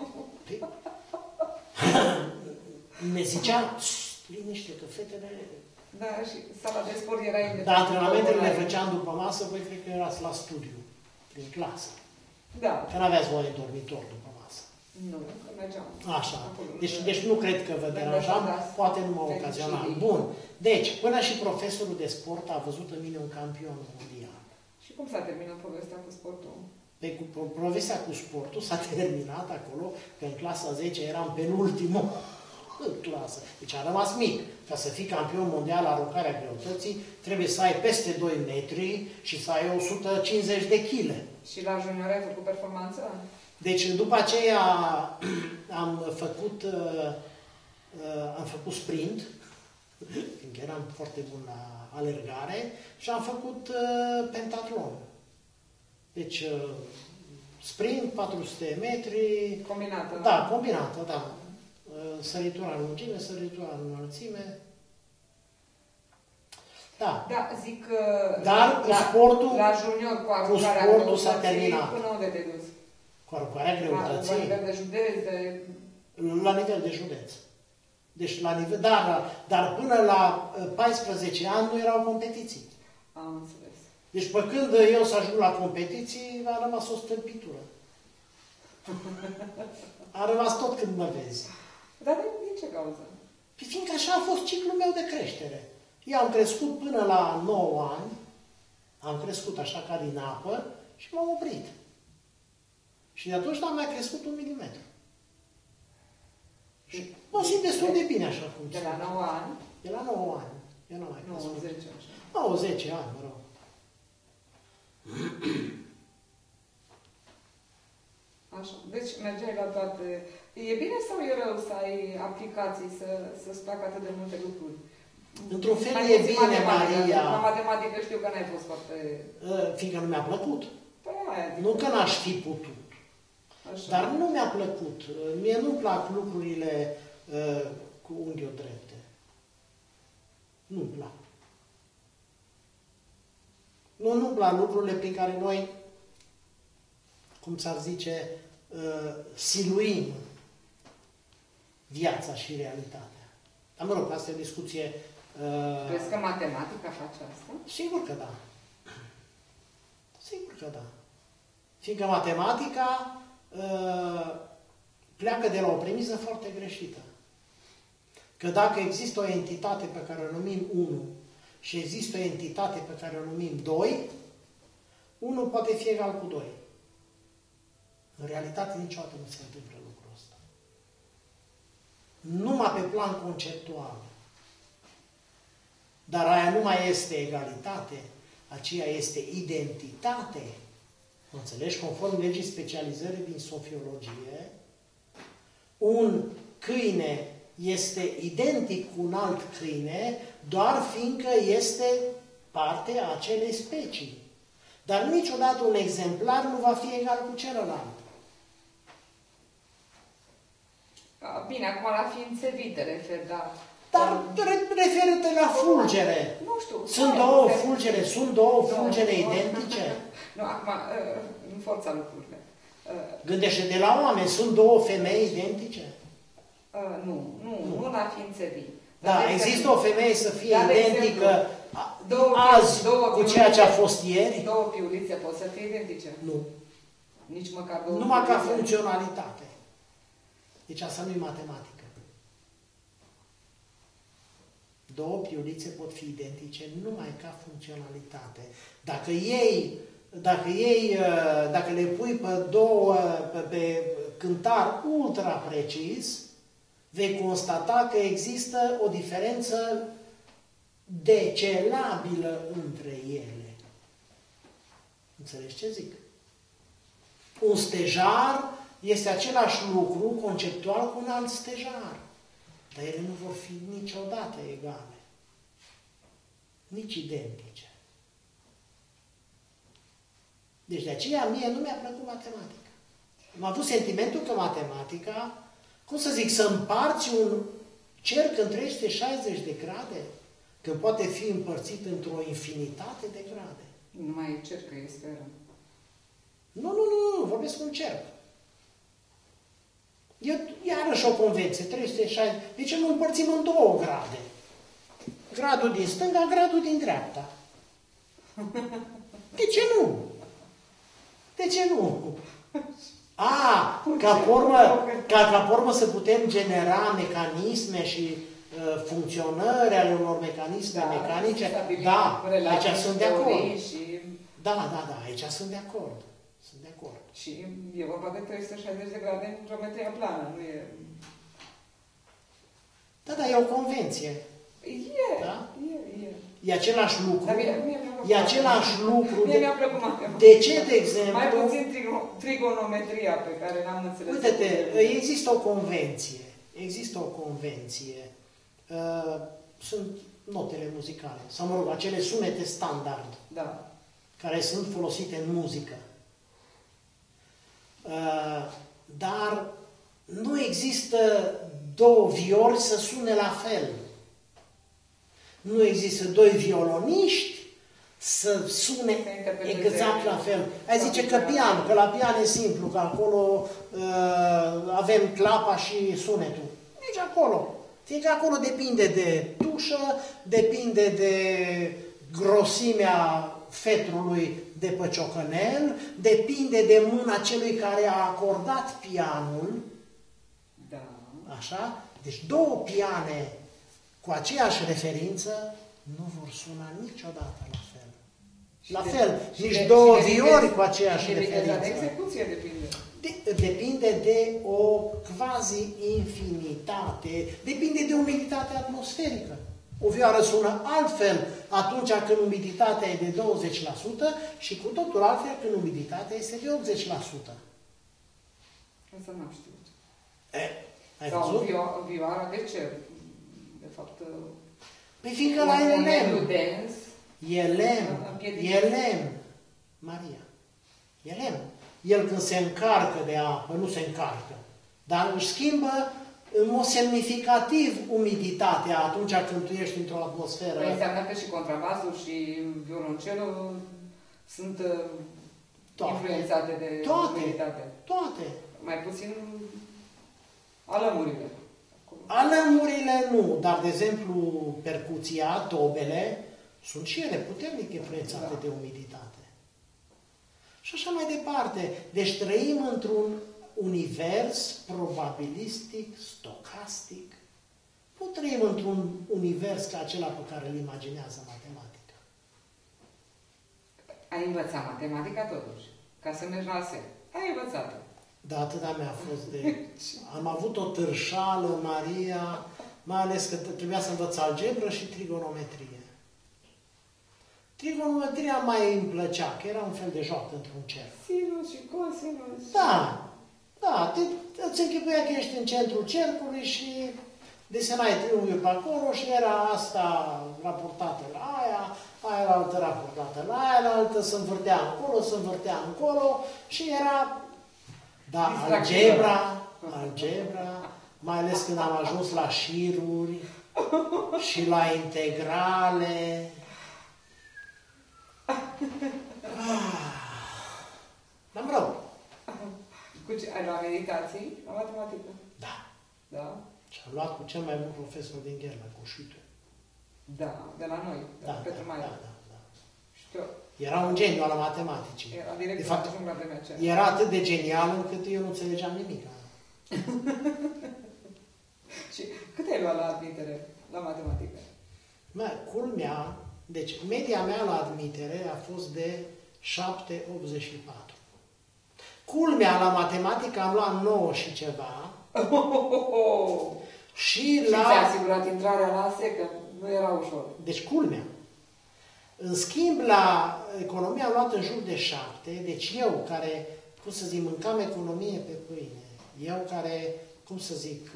Ne zicea, liniște, că fetele... Da, și sala de sport era imediat. Dar antrenamentele le făceam după masă, voi cred că erați la studiu, prin clasă. Da. Că n-aveați voie de dormitor după masă. Nu, că mergeam. Așa. Deci, deci nu cred că vă deranjam, poate numai ocazional. Bun. Deci, până și profesorul de sport a văzut în mine un campion mondial. Și cum s-a terminat povestea cu sportul? Pe, cu povestea cu sportul s-a terminat acolo, că în clasa zece eram penultimul în clasă. Deci a rămas mic. Ca să fii campion mondial la aruncarea greutății, trebuie să ai peste doi metri și să ai o sută cincizeci de kilograme. Și la junior ai făcut performanță? Deci după aceea am făcut, am făcut sprint, fiindcă eram foarte bun la alergare, și am făcut pentatlon. Deci sprint, patru sute metri. Combinată? Da, combinată, da. Săritura în lungime, săritura în înălțime. Da. Da, zic Dar cu la, sportul, la junior, cu aruncarea cu sportul s-a terminat. Până unde te duci? Cu aruncarea greutății? La nivel de județ? De... La nivel de județ. Deci la nivel, dar, dar până la paisprezece ani nu erau competiții. Am înțeles. Deci pe când eu să ajung la competiții, a rămas o stâmpitură. A rămas tot când mă vezi. Dar de, din ce cauză? Păi fiindcă așa a fost ciclul meu de creștere. Eu am crescut până la nouă ani, am crescut așa ca din apă și m-am oprit. Și de atunci n-am mai crescut un milimetru. Și mă simt destul de bine așa cum De la nouă ani? De la nouă ani. Eu n-am mai crescut. nouă, zece, așa. nouă, zece ani, mă rog. Așa. Deci mergeai la toate... E bine sau e rău să ai aplicații, să, să-ți placă atât de multe lucruri? Într-un fel e bine, Maria. La matematică știu că n-ai fost foarte... Fiindcă nu mi-a plăcut. Păi aia, nu că n-aș fi putut. Așa. Dar nu mi-a plăcut. Mie nu-mi plac lucrurile uh, cu unghiul drepte. Nu-mi plac. Nu, nu-mi plac lucrurile prin care noi, cum s-ar zice, uh, siluim viața și realitatea. Dar mă rog, asta e o discuție... Uh, Crezi că matematica face asta? Sigur că da. Sigur că da. Fiindcă matematica uh, pleacă de la o premisă foarte greșită. Că dacă există o entitate pe care o numim unu și există o entitate pe care o numim doi, unu poate fi egal cu doi. În realitate niciodată nu se întâmplă lucrul ăsta. Numai pe plan conceptual. Dar aia nu mai este egalitate, aceea este identitate. Înțelegi? Conform legii specializării din sofiologie, un câine este identic cu un alt câine doar fiindcă este parte a acelei specii. Dar niciodată un exemplar nu va fi egal cu celălalt. Bine, acum la ființe vii te referi, dar Dar referite la fulgere. Nu știu. Sunt două fulgere, sunt două fulgere identice? Nu, acum, în forța lucrurile. Gândește de la oameni, sunt două femei identice? Nu, nu, nu la ființe vii. Da, există o femeie să fie identică două, azi două cu ceea ce a fost ieri? Două piulițe pot să fie identice? Nu. Nici măcar două Numai piulițe. ca funcționalitate. Deci asta nu e matematică. Două piulițe pot fi identice numai ca funcționalitate. Dacă ei, dacă ei, dacă le pui pe două, pe, pe cântar ultra precis, vei constata că există o diferență decelabilă între ele. Înțelegi ce zic? Un stejar este același lucru conceptual cu un alt stejar. Dar ele nu vor fi niciodată egale. Nici identice. Deci de aceea mie nu mi-a plăcut matematica. Am avut sentimentul că matematica, cum să zic, să împarți un cerc în trei sute șaizeci de grade, când poate fi împărțit într-o infinitate de grade. Nu mai e cerc, e sferă. Nu, nu, nu, nu, vorbesc un cerc. E iarăși o convenție, trei sute șaizeci. De ce nu împărțim în două grade? Gradul din stânga, gradul din dreapta. De ce nu? De ce nu? A, ca formă, ca, ca formă să putem genera mecanisme și uh, funcționări ale unor mecanisme da, mecanice. Da, aici sunt de acord. Și... Da, da, da, aici sunt de acord. Sunt de acord. Și e vorba de trei sute șaizeci de grade în geometria plană, nu e... Da, da, e o convenție. E, da? e, e. E același lucru. Dar mie, mie e același lucru. Mie mi-a plăcut matematica. De ce, de exemplu... Mai puțin trigonometria pe care n-am înțeles. Uite-te, există o convenție. Există o convenție. Uh, sunt notele muzicale. Sau, mă rog, acele sunete standard. Da. Care sunt folosite în muzică. Uh, dar nu există două viori să sune la fel. Nu există doi violoniști să sune exact la fel. Ai zice că pian, că la pian e simplu, că acolo uh, avem clapa și sunetul. Nici acolo. Fiindcă acolo depinde de tușă, depinde de grosimea fetrului de pe ciocănel, depinde de mâna celui care a acordat pianul. Da. Așa? Deci două piane cu aceeași referință nu vor suna niciodată la fel. Și la de, fel, nici de, două de, viori de, cu aceeași referință. De execuție depinde. De, depinde de o quasi-infinitate, depinde de umiditatea atmosferică. O vioară sună altfel atunci când umiditatea e de douăzeci la sută și cu totul altfel când umiditatea este de optzeci la sută. Asta n-am știut. E, ai Sau văzut? Sau vioara, de ce? De fapt... Păi fiindcă la e lemn. Dens, e lemn. E lemn. Maria. E lemn. El când se încarcă de apă, nu se încarcă, dar își schimbă în mod semnificativ umiditatea atunci când tu ești într-o atmosferă. Păi înseamnă că și contrabasul și violoncelul sunt toate. Influențate de toate. umiditate. Toate. Mai puțin alămurile. Alămurile nu, dar de exemplu percuția, tobele, sunt și ele puternic influențate da. de umiditate. Și așa mai departe. Deci trăim într-un univers probabilistic, stocastic. Nu trăim într-un univers ca acela pe care îl imaginează matematica. Ai învățat matematica totuși, ca să mergi la set. Ai învățat-o. Da, atâta mi-a fost de... Am avut o târșală, Maria, mai ales că trebuia să învăț algebră și trigonometrie. Trigonometria mai îmi plăcea, că era un fel de joacă într-un cerc. Sinus și cosinus. Da, da, te, îți închipuia că ești în centrul cercului și desenai triunghiul pe acolo și era asta raportată la aia, aia era altă raportată la aia, la altă se învârtea încolo, se învârtea încolo și era... Da, algebra, algebra, mai ales când am ajuns la șiruri, și la integrale. Ah. Dar mă rog. Cu ce? Ai luat meditații? La matematică? Da. Da? Și am luat cu cel mai bun profesor din Gherla, cu Șuitu. Da, de la noi, de Da, la Petru da, Maia. da, da, da. Știu. Era un geniu al matematicii. Era direct de fapt, ajung la vremea aceea. era atât de genial încât eu nu înțelegeam nimic. Și cât ai luat la admitere, la matematică? Mă, culmea, deci media mea la admitere a fost de șapte virgulă optzeci și patru. Culmea la matematică am luat nouă și ceva. Oh, oh, oh, oh. Și, și la... ți-a asigurat intrarea la A S E, că nu era ușor. Deci culmea. În schimb, la economie am luat în jur de șapte, deci eu care, cum să zic, mâncam economie pe pâine, eu care, cum să zic,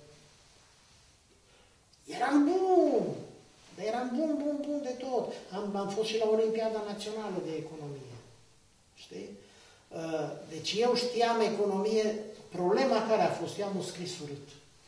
eram bun, dar eram bun, bun, bun de tot. Am, am fost și la Olimpiada Națională de Economie, știi? Deci eu știam economie, problema care a fost, eu am un scris urât.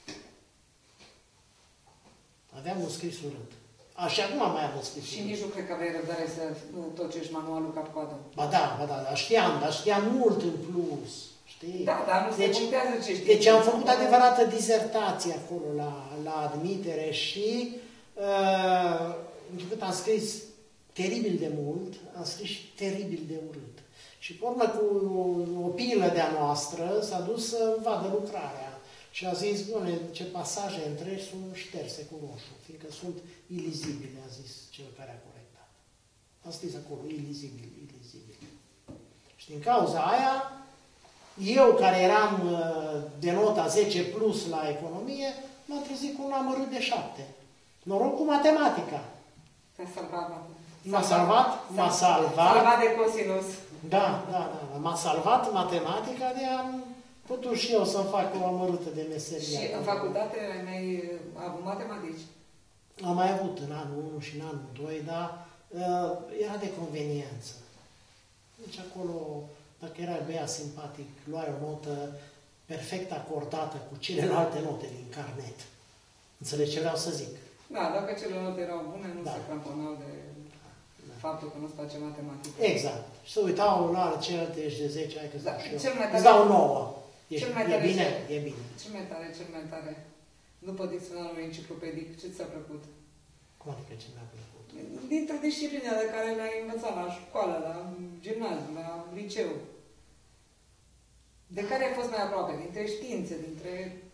Aveam un scris urât. Așa acum mai am un scris Și urât. nici nu cred că aveai răbdare să tocești manualul cap-coadă. Ba da, ba da, dar știam, dar știam mult în plus. Știi? Da, dar nu deci, se contează ce știi. Deci am făcut adevărată dizertație acolo la, la admitere și uh, încât am scris teribil de mult, am scris și teribil de urât. Și pe urmă cu o pilă de-a noastră s-a dus să vadă lucrarea. Și a zis, bune, ce pasaje întregi sunt șterse cu roșu, fiindcă sunt ilizibile, a zis cel care a corectat. A scris acolo, ilizibil, ilizibil. Și din cauza aia, eu care eram de nota zece plus la economie, m-am trezit cu un amărât de șapte. Noroc cu matematica. Te-a salvat. M-a salvat, m-a salvat. Salvat de cosinus. Da, da, da. M-a salvat matematica de am putut și eu să-mi fac o amărâtă de meserie. Și în facultate ai avut matematici? Am mai avut în anul unu și în anul doi, dar uh, era de conveniență. Deci acolo, dacă erai băiat simpatic, luai o notă perfect acordată cu celelalte note din carnet. Înțelegi ce vreau să zic? Da, dacă celelalte erau bune, nu da. se cramponau de da. faptul că nu-ți place matematică. Exact. Și să uitau la celelalte ești de zece, hai că-ți da, dau și eu. Cel mai tare, îți dau nouă. E, cel mai e tare bine? Ce, e bine. Cel mai tare, cel mai tare. După dicționarul enciclopedic, ce ți-a plăcut? Cum adică ce mi-a plăcut? Dintre disciplinele care le-ai învățat la școală, la gimnaziu, la liceu. De care ai fost mai aproape? Dintre științe, dintre...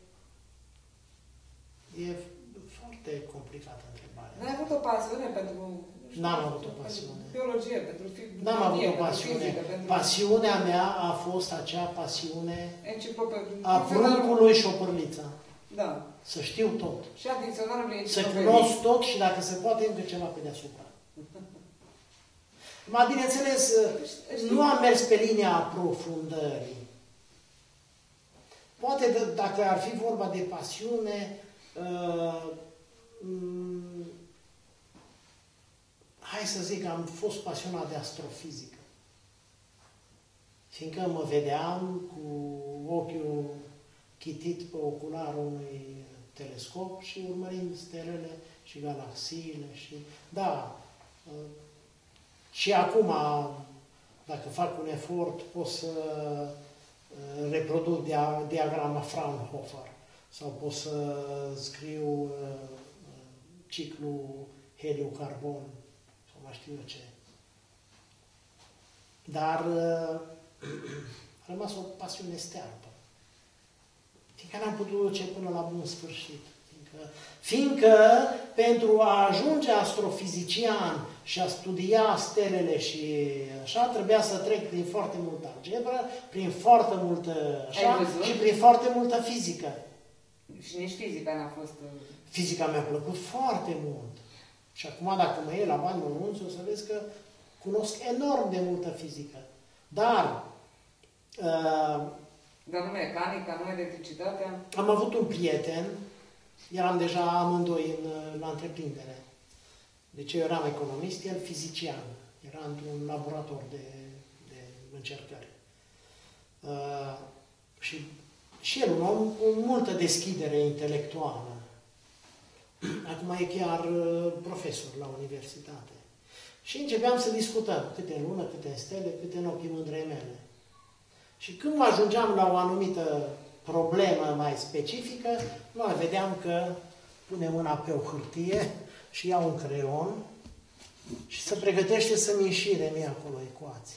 E foarte complicată întrebarea. N-ai avut o pasiune pentru... N-am avut o pasiune. Biologie, pentru fizică. N-am avut o pasiune. Fizică, pentru... Pasiunea mea a fost acea pasiune Enciclopedic. a pruncului și șopârlița. Da. Să știu tot. Și a dicționarului Să enciclopedic. cunosc tot și dacă se poate încă ceva pe deasupra. Ma, bineînțeles, nu am mers pe linia aprofundării. Poate dacă ar fi vorba de pasiune, uh, um, hai să zic că am fost pasionat de astrofizică. Fiindcă mă vedeam cu ochiul chitit pe ocularul unui telescop și urmărind stelele și galaxiile și... Da, uh, și acum, dacă fac un efort, pot să reproduc dia diagrama Fraunhofer sau pot să scriu uh, ciclul heliu-carbon sau mai știu eu ce. Dar uh, a rămas o pasiune stearpă. Fiindcă n-am putut duce până la bun sfârșit. Fiindcă, fiindcă pentru a ajunge astrofizician și a studia stelele și așa, trebuia să trec prin foarte multă algebră, prin foarte multă așa, și prin foarte multă fizică. Și nici fizica n-a fost... Fizica mi-a plăcut foarte mult. Și acum, dacă mă iei la bani mărunți, o să vezi că cunosc enorm de multă fizică. Dar... Uh, Dar nu mecanica, nu electricitatea? Am avut un prieten, eram deja amândoi în, la întreprindere. Deci eu eram economist, el fizician. Era într-un laborator de, de încercări. Uh, și, și el un om cu multă deschidere intelectuală. acum e chiar profesor la universitate. Și începeam să discutăm câte în lună, câte în stele, câte în ochii mândrei mele. Și când ajungeam la o anumită problemă mai specifică, noi vedeam că pune mâna pe o hârtie și ia un creion și se pregătește să-mi înșire mie acolo ecuații.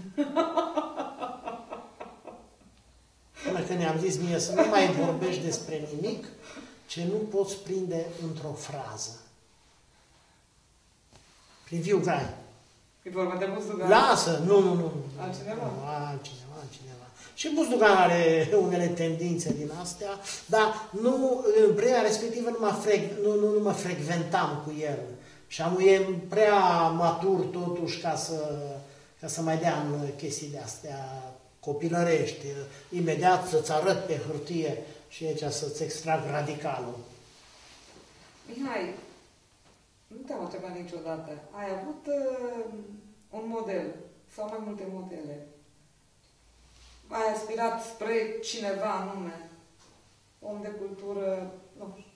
Până când ne-am zis mie să nu mai vorbești despre nimic ce nu poți prinde într-o frază. Prin viu grai. E vorba de Buzdugan. Lasă! Nu, nu, nu. Altcineva? Nu, altcineva, altcineva. Și Buzdugan are unele tendințe din astea, dar nu, în vremea respectivă nu mă, frec, nu, nu, nu mă frecventam cu el. Și am e prea matur totuși ca să, ca să mai dea în chestii de astea copilărești. Imediat să-ți arăt pe hârtie și aici să-ți extrag radicalul. Mihai, nu te-am întrebat niciodată. Ai avut uh, un model sau mai multe modele? Ai aspirat spre cineva anume? Om de cultură? Nu știu.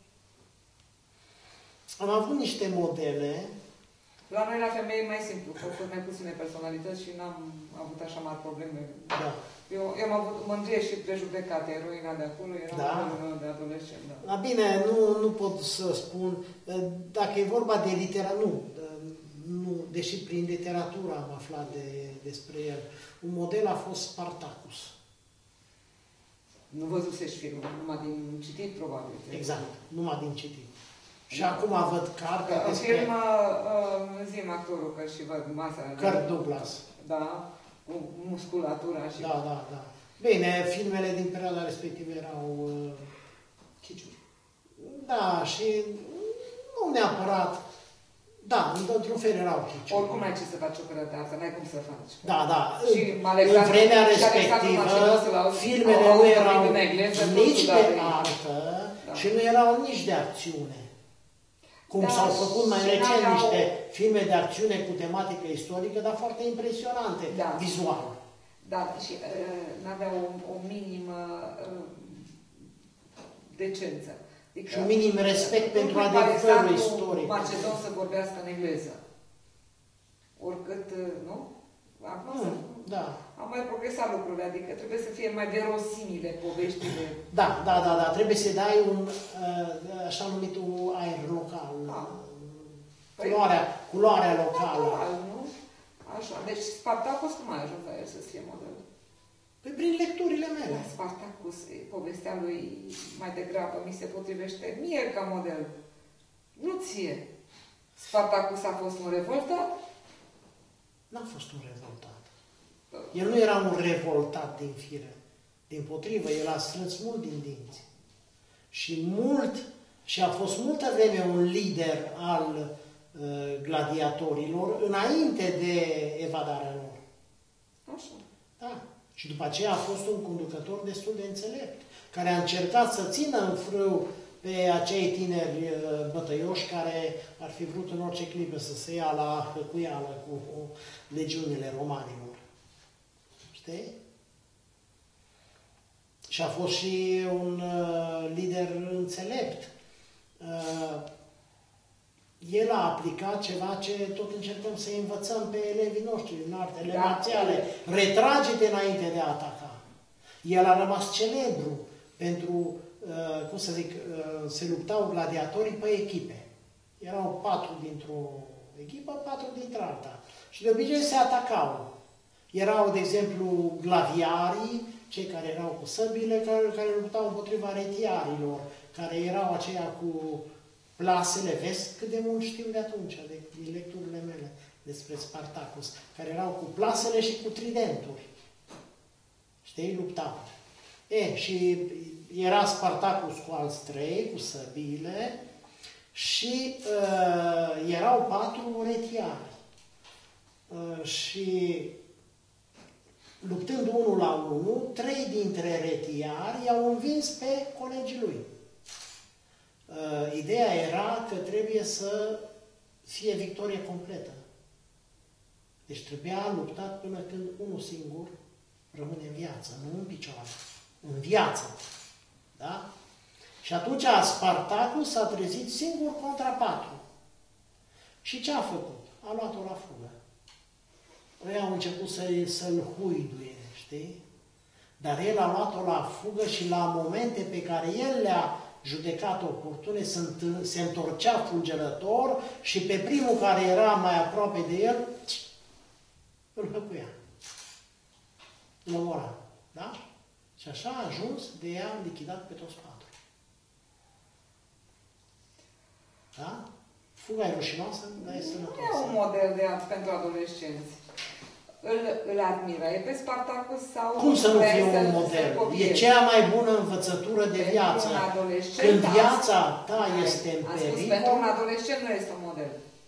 Am avut niște modele. La noi, la femei, e mai simplu. Au fost mai puține personalități și n-am avut așa mari probleme. Da. Eu, eu am avut mândrie și prejudecate. Eroina de acolo era Da. un de adolescent. Da. La bine, nu, nu pot să spun. Dacă e vorba de literatură, nu, nu. Deși prin literatură am aflat de, despre el. Un model a fost Spartacus. Nu văzusești filmul, numai din citit, probabil. Exact, numai din citit. Și acum văd cartea În despre... film, uh, zi actorul, că și văd masa. Kirk Douglas. Da, cu musculatura și... Da, da, da. Bine, filmele din perioada respectivă erau... Uh, chiciuri. Da, și nu neapărat... Da, într-un fel erau chiciuri. Oricum n-ai ce să faci o perioadă de artă, n-ai cum să faci. Da, da. Și în vremea respectivă, filmele nu erau nici de artă și nu erau nici de acțiune. Cum Da, s-au făcut mai și recent n-aveau- niște filme de acțiune cu tematică istorică, dar foarte impresionante, Da. vizual. Da, și uh, n-avea o, o minimă uh, decență. Adică, Și un minim respect nu pentru cum adevărul Alexandru istoric. Macedon să vorbească în engleză. Oricât, uh, nu? Acum Mm, da. am mai progresat lucrurile, adică trebuie să fie mai verosimile poveștile. Da, da, da, da. Trebuie să dai un, uh, așa numitul aer local. Da. Culoarea, culoarea locală. Natural, nu? Așa. Deci Spartacus, cum ai ajuns la el să fie model? Păi prin lecturile mele. La Spartacus, povestea lui mai degrabă mi se potrivește mie ca model. Nu ție. Spartacus a fost un revoltat? N-a fost un revoltat. El nu era un revoltat din fire. Dimpotrivă, el a strâns mult din dinți. Și mult, și a fost multă vreme un lider al uh, gladiatorilor înainte de evadarea lor. Așa. Da. Și după aceea a fost un conducător destul de înțelept, care a încercat să țină în frâu pe acei tineri uh, bătăioși care ar fi vrut în orice clipă să se ia la hăcuială cu uh, legiunile romanilor. Știi? Și a fost și un uh, lider înțelept. Uh, el a aplicat ceva ce tot încercăm să învățăm pe elevii noștri în artele Da. marțiale. Retrage-te înainte de a ataca. El a rămas celebru pentru, uh, cum să zic, uh, se luptau gladiatorii pe echipe. Erau patru dintr-o echipă, patru dintr-alta. Și de obicei se atacau. Erau, de exemplu, glaviarii, cei care erau cu săbile, care, care luptau împotriva retiarilor, care erau aceia cu plasele. Vezi cât de mult știu de atunci, de, din lecturile mele despre Spartacus, care erau cu plasele și cu tridenturi. Știi? Luptau. E, și era Spartacus cu alți trei, cu săbile, și uh, erau patru retiari. Uh, și luptând unul la unul, trei dintre retiari i-au învins pe colegii lui. Uh, ideea era că trebuie să fie victorie completă. Deci trebuia luptat până când unul singur rămâne în viață, nu în picioare, în viață. Da? Și atunci Spartacus s-a trezit singur contra patru. Și ce a făcut? A luat-o la fugă. Ei au început să-l să huiduie, știi? Dar el a luat-o la fugă și la momente pe care el le-a judecat oportune, se întorcea fulgerător și pe primul care era mai aproape de el, îl hăcuia. Îl omora. Da? Și așa a ajuns de ea lichidat pe toți patru. Da? Fuga e rușinoasă, dar e sănătoasă. Nu e un model de pentru adolescenți. Îl, îl admiră. E pe Spartacus sau... Cum să nu fie un model? E cea mai bună învățătură de viață. Când viața ta este în pericol... Pentru un adolescent nu este un model.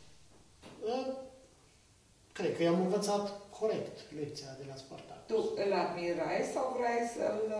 Cred că i-am învățat corect lecția de la Spartacus. Tu îl admirai sau vrei să-l...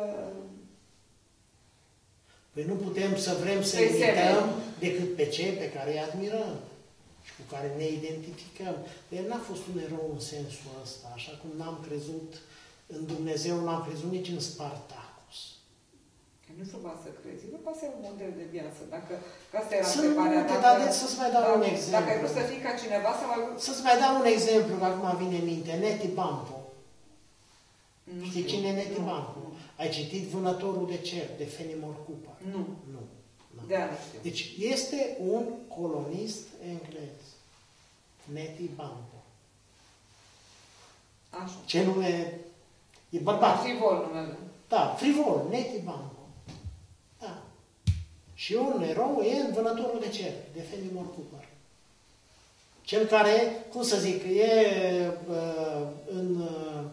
Păi nu putem să vrem să imităm decât pe cei pe care îi admirăm și cu care ne identificăm. El n-a fost un erou în sensul ăsta, așa cum n-am crezut în Dumnezeu, n-am crezut nici în Spartacus. Nu trebuie să crezi, nu poate să un model de viață. Dacă, că asta era să întrebarea, nu, dacă, dar să-ți mai dau dacă, un exemplu. Dacă ai vrut să fii ca cineva sau ai vrut... Să-ți mai dau un exemplu, că acum vine în minte. Neti Bampo. Nu Știi știu. cine e Neti Bampo? Ai citit Vânătorul de cer, de Fenimore Cooper? Nu. Nu. De nu știu. Deci este un colonist englez. Neti Bampo. Așa. Ce nume? E bărbat. Frivol numele. Da, frivol, Neti Bampo. Da. Și un erou e în Vânătorul de cer, de Fenimore Cooper. Cel care, cum să zic, e uh, în... Uh,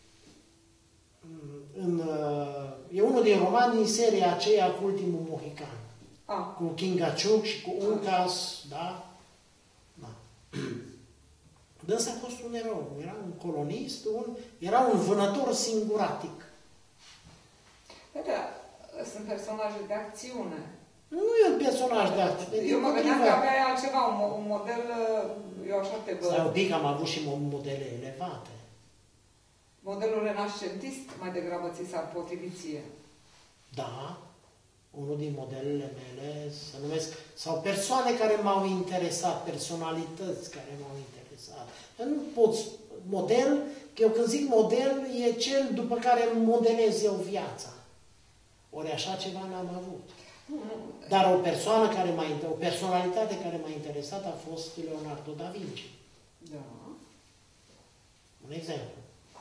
în uh, e unul din romani din seria aceea cu Ultimul Mohican. Ah. Cu Chingachgook și cu Uncas, da? Da. Dânsa a fost un erou, era un colonist, un, era un vânător singuratic. Da, sunt personaje de acțiune. Nu e un personaj de acțiune. Eu mă gândeam că avea altceva, un, un model, eu așa te văd. Stai un pic, am avut și modele elevate. Modelul renascentist mai degrabă ți s-ar potrivi ție. Da. Unul din modelele mele se numesc, sau persoane care m-au interesat, personalități care m-au interesat. Eu nu poți, model, că eu când zic model, e cel după care modelez eu viața. Ori așa ceva n-am avut. Dar o persoană care m-a, o personalitate care m-a interesat a fost Leonardo da Vinci. Da. Un exemplu.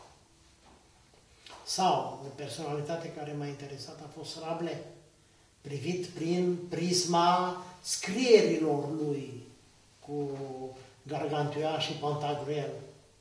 Sau o personalitate care m-a interesat a fost Rabelais, privit prin prisma scrierilor lui cu Gargantua și Pantagruel.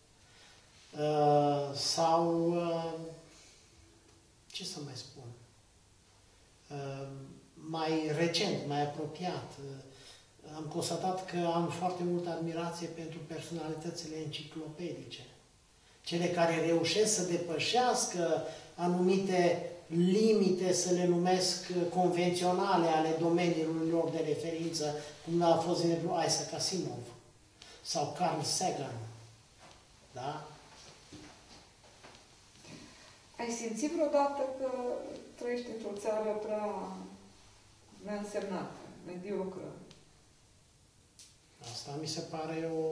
Uh, sau, uh, ce să mai spun, uh, mai recent, mai apropiat, uh, am constatat că am foarte multă admirație pentru personalitățile enciclopedice. Cele care reușesc să depășească anumite limite, să le numesc convenționale ale domeniilor de referință, cum a fost, de exemplu, Isaac Asimov sau Carl Sagan. Da? Ai simțit vreodată că trăiești într-o țară prea neînsemnată, mediocră? Asta mi se pare o...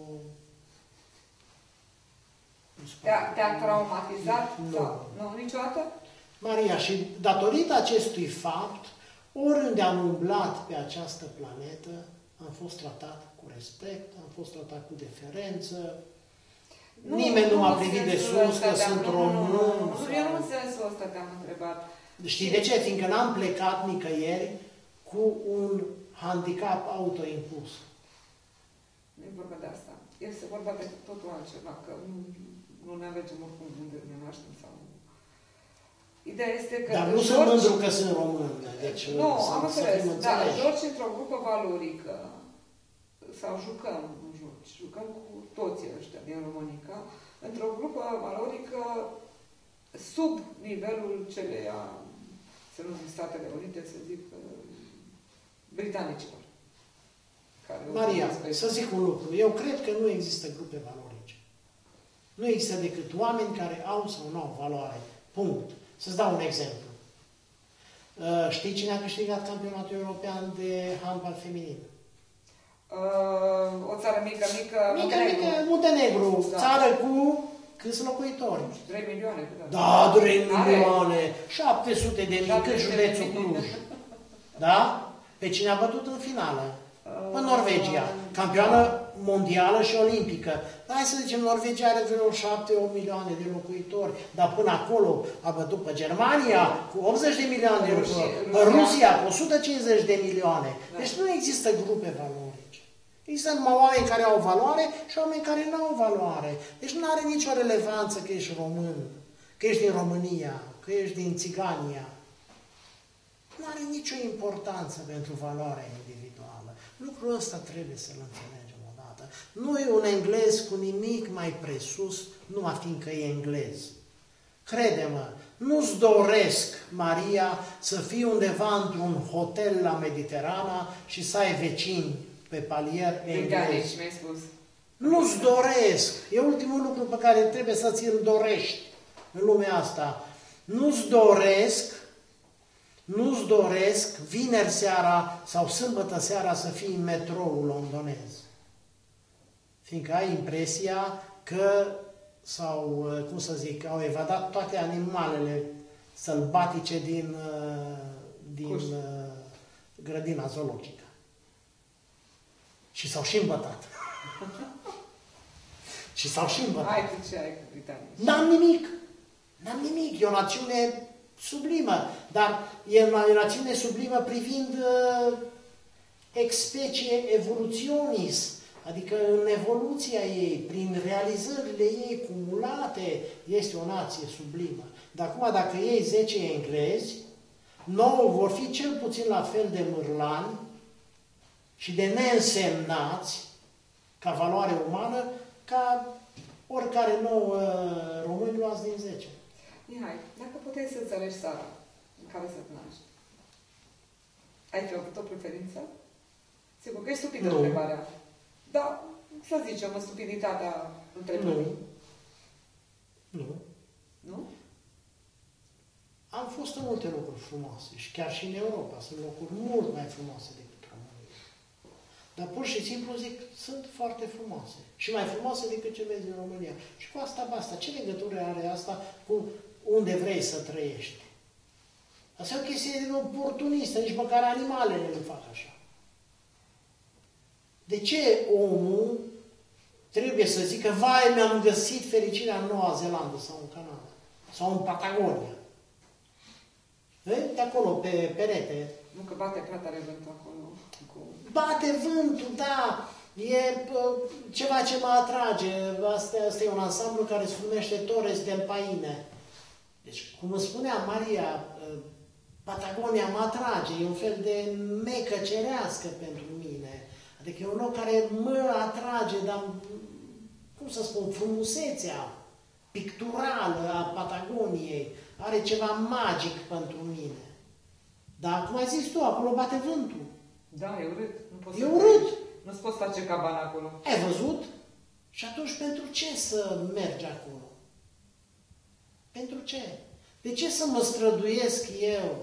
Te-a, te-a traumatizat? Nu. Sau? Nu, niciodată? Maria, și datorită acestui fapt, oriunde am umblat pe această planetă, am fost tratat cu respect, am fost tratat cu deferență, nu, nimeni nu m-a privit de sus că sunt român. Eu nu în sensul ăsta te-am întrebat. Știi de ce? Fiindcă n-am plecat nicăieri cu un handicap autoimpus. Nu e vorba de asta. Este vorba de totul altceva, că nu, nu ne alegem oricum unde ne naștem sau nu. Ideea este că... Dar nu sunt mândru că sunt român. Deci, nu, am înțeles. Da, joci într-o grupă valorică sau jucăm, nu joci, jucăm cu toții ăștia din România, într-o grupă valorică sub nivelul celeia, să nu zic Statele Unite, să zic britanicilor. Maria, să zic un lucru. Eu cred că nu există grupe valorice. Nu există decât oameni care au sau nu au valoare. Punct. Să-ți dau un exemplu. Știi cine a câștigat campionatul european de handbal feminin? Uh, o țară mică, mică, mică Muntenegru. Mică, Muntenegru, Da. țară cu câți locuitori? trei milioane. Da, trei Are. milioane, șapte sute de mii, cât județul Cluj. Da? Pe cine a bătut în finală? În Norvegia, campioană mondială și olimpică. Dar hai să zicem, Norvegia are vreo șapte opt milioane de locuitori, dar până acolo a bătut pe Germania cu optzeci de milioane de locuitori, pe Rusia cu o sută cincizeci de milioane. Deci nu există grupe valorice. Există numai oameni care au valoare și oameni care nu au valoare. Deci nu are nicio relevanță că ești român, că ești din România, că ești din Țigania. Nu are nicio importanță pentru valoarea individuală. Lucrul ăsta trebuie să-l înțelegem odată. Nu e un englez cu nimic mai presus, numai fiindcă e englez. Crede-mă, nu-ți doresc, Maria, să fii undeva într-un hotel la Mediterana și să ai vecini pe palier englezi. mi-ai spus. Nu-ți doresc. E ultimul lucru pe care trebuie să ți-l dorești în lumea asta. Nu-ți doresc Nu-ți doresc vineri seara sau sâmbătă seara să fii în metroul londonez. Fiindcă ai impresia că, sau cum să zic, au evadat toate animalele sălbatice din, din grădina zoologică. Și s-au și îmbătat. și s-au și îmbătat. Hai tu ce ai cu Britania. N-am nimic. N-am nimic. E o națiune sublimă, dar e o națiune sublimă privind uh, ex specie evolutionis, adică în evoluția ei, prin realizările ei cumulate, este o nație sublimă. Dar acum, dacă iei zece englezi, nouă vor fi cel puțin la fel de mârlani și de neînsemnați, ca valoare umană, ca oricare nouă uh, români luați din zece. Mihai, dacă puteai să-ți alegi țara în care să te naști, ai fi avut o preferință? Sigur că e stupidă Nu. întrebarea. Dar, să zicem, în stupiditatea întrebării. Nu. Nu. Nu? Am fost în multe locuri frumoase și chiar și în Europa. Sunt locuri mult mai frumoase decât România. Dar pur și simplu zic, sunt foarte frumoase. Și mai frumoase decât ce vezi în România. Și cu asta basta. Ce legătură are asta cu unde vrei să trăiești? Asta e o chestie oportunistă, nici măcar animalele nu fac așa. De ce omul trebuie să zică, vai, mi-am găsit fericirea în Noua Zeelandă sau în Canada, sau în Patagonia? De acolo, pe perete. Nu că bate prea tare vântul acolo. Cu... Bate vântul, da. E ceva ce mă atrage. Asta, asta e un ansamblu care se numește Torres del Paine. Deci, cum îmi spunea Maria, Patagonia mă atrage. E un fel de mecă cerească pentru mine. Adică e un loc care mă atrage, dar, cum să spun, frumusețea picturală a Patagoniei are ceva magic pentru mine. Dar, cum ai zis tu, acolo bate vântul. Da, e urât. Nu poți E să urât. Nu-ți poți face cabana acolo. Ai văzut? Și atunci pentru ce să mergi acolo? Pentru ce? De ce să mă străduiesc eu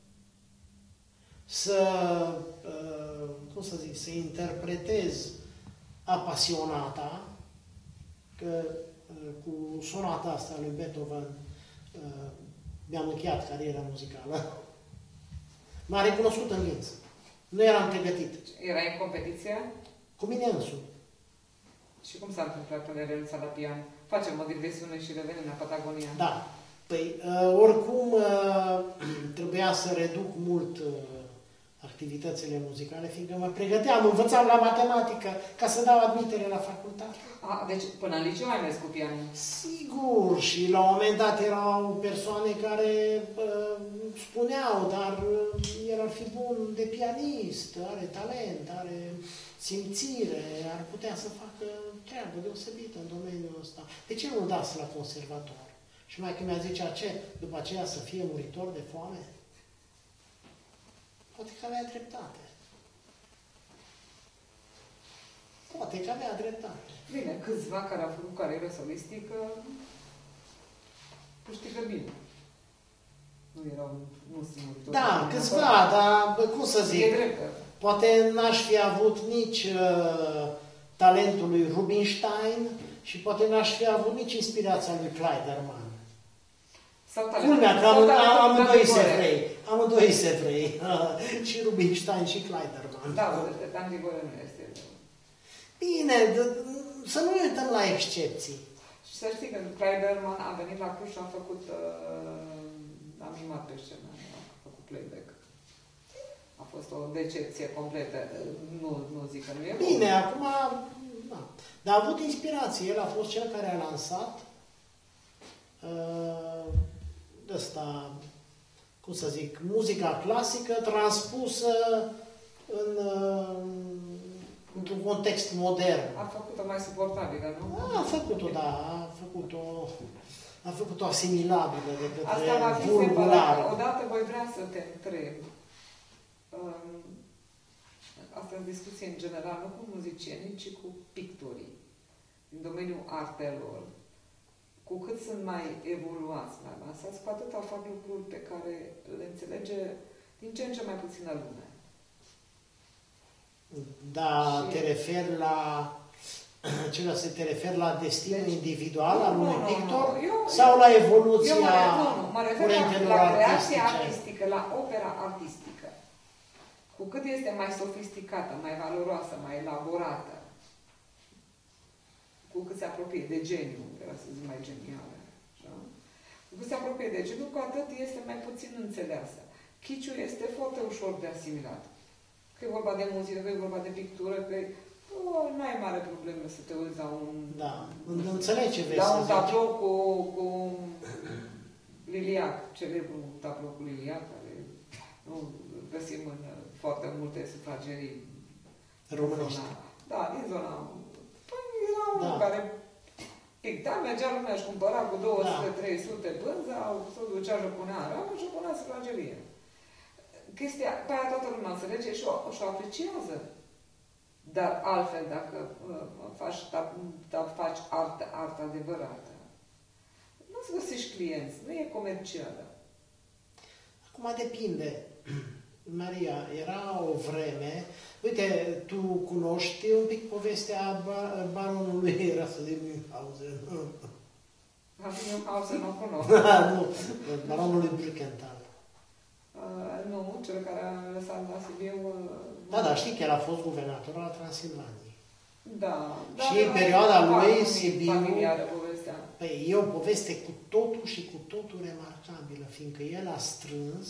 să, uh, cum să zic, să interpretez apasionata, că uh, cu sonata asta lui Beethoven uh, mi-am încheiat cariera muzicală. M-a recunoscut în viață. Nu eram pregătit. Erai în competiție? Cu mine însumi. Și cum s-a întâmplat când ai renunțat la pian? Facem o digresiune și revenim la Patagonia. Da. Păi, uh, oricum, uh, trebuia să reduc mult uh, activitățile muzicale, fiindcă mă pregăteam, învățam la matematică ca să dau admitere la facultate. A, deci până în liceu ai mers cu pianul? Sigur, și la un moment dat erau persoane care uh, spuneau, dar uh, el ar fi bun de pianist, are talent, are simțire, ar putea să facă treabă deosebită în domeniul ăsta. De ce nu-l dați la conservator? Și mai când mi-a zicea ce, după aceea să fie muritor de foame? Poate că avea dreptate. Poate că avea dreptate. Bine, câțiva care au făcut carieră solistică câștigă bine. Nu erau, nu sunt Da, câțiva, dar cum să zic, poate n-aș fi avut nici uh, talentul lui Rubinstein și poate n-aș fi avut nici inspirația lui Kleiderman. Culmea că amândoi se vrei, amândoi se vrei, și Rubinstein și Kleiderman. Da, dar Grigore nu este. Bine, să nu uităm la excepții. Și să știi că Kleiderman a venit la Cluj și a făcut, uh, a mimat pe scenă, a făcut playback. A fost o decepție completă. Nu, nu zic că nu e bine, bun. acum, da. Dar a avut inspirație. El a fost cel care a lansat uh, ăsta, cum să zic, muzica clasică transpusă în, uh, într-un context modern. A făcut-o mai suportabilă, nu? A, a făcut-o, da, a făcut-o a făcut-o asimilabilă de către asta va fi vulgular. Odată voi vrea să te întreb. Um, asta în discuție în general, nu cu muzicienii, ci cu pictorii. În domeniul artelor. Cu cât sunt mai evoluați, mai avansați, cu atât au fac lucruri pe care le înțelege din ce în ce mai puțină lume. Da, și... te referi la ce să te referi la destinul deci, individual al unui pictor eu, sau la evoluția eu mă, nu, nu, mă refer la, la creația artistică, la opera artistică. Cu cât este mai sofisticată, mai valoroasă, mai elaborată, cu cât se apropie de geniu, vreau să zic mai genială, așa? Cu cât se apropie de geniu, cu atât este mai puțin înțeleasă. Chiciul este foarte ușor de asimilat. Că e vorba de muzică, că e vorba de pictură, că oh, nu ai mare problemă să te uiți la un... Da, înțelegi ce vrei la să un zici. tablou cu, cu Liliac, celebrul tablou cu Liliac, care nu găsim în foarte multe sufragerii românești. Da, din zona... Păi era unul da. care picta, mergea lumea, își cumpăra cu două sute trei sute da. Pânza, se ducea și punea ramă și punea sufragerie. Chestia, pe aia toată lumea înțelege și o, și o apreciază. Dar altfel, dacă uh, faci, da, da, faci artă, artă adevărată, nu-ți găsești clienți, nu e comercială. Acum depinde. Maria, era o vreme, uite, tu cunoști un pic povestea baronului Rafael de Münchhausen. Rafael de Münchhausen nu cunosc. Nu, baronului Bruckenthal. Uh, nu, cel care a lăsat la Sibiu... Uh, da, da, știi că el a fost guvernator la Transilvaniei. Da. Și în perioada lui Sibiu... Familiară povestea. Păi, e o poveste cu totul și cu totul remarcabilă, fiindcă el a strâns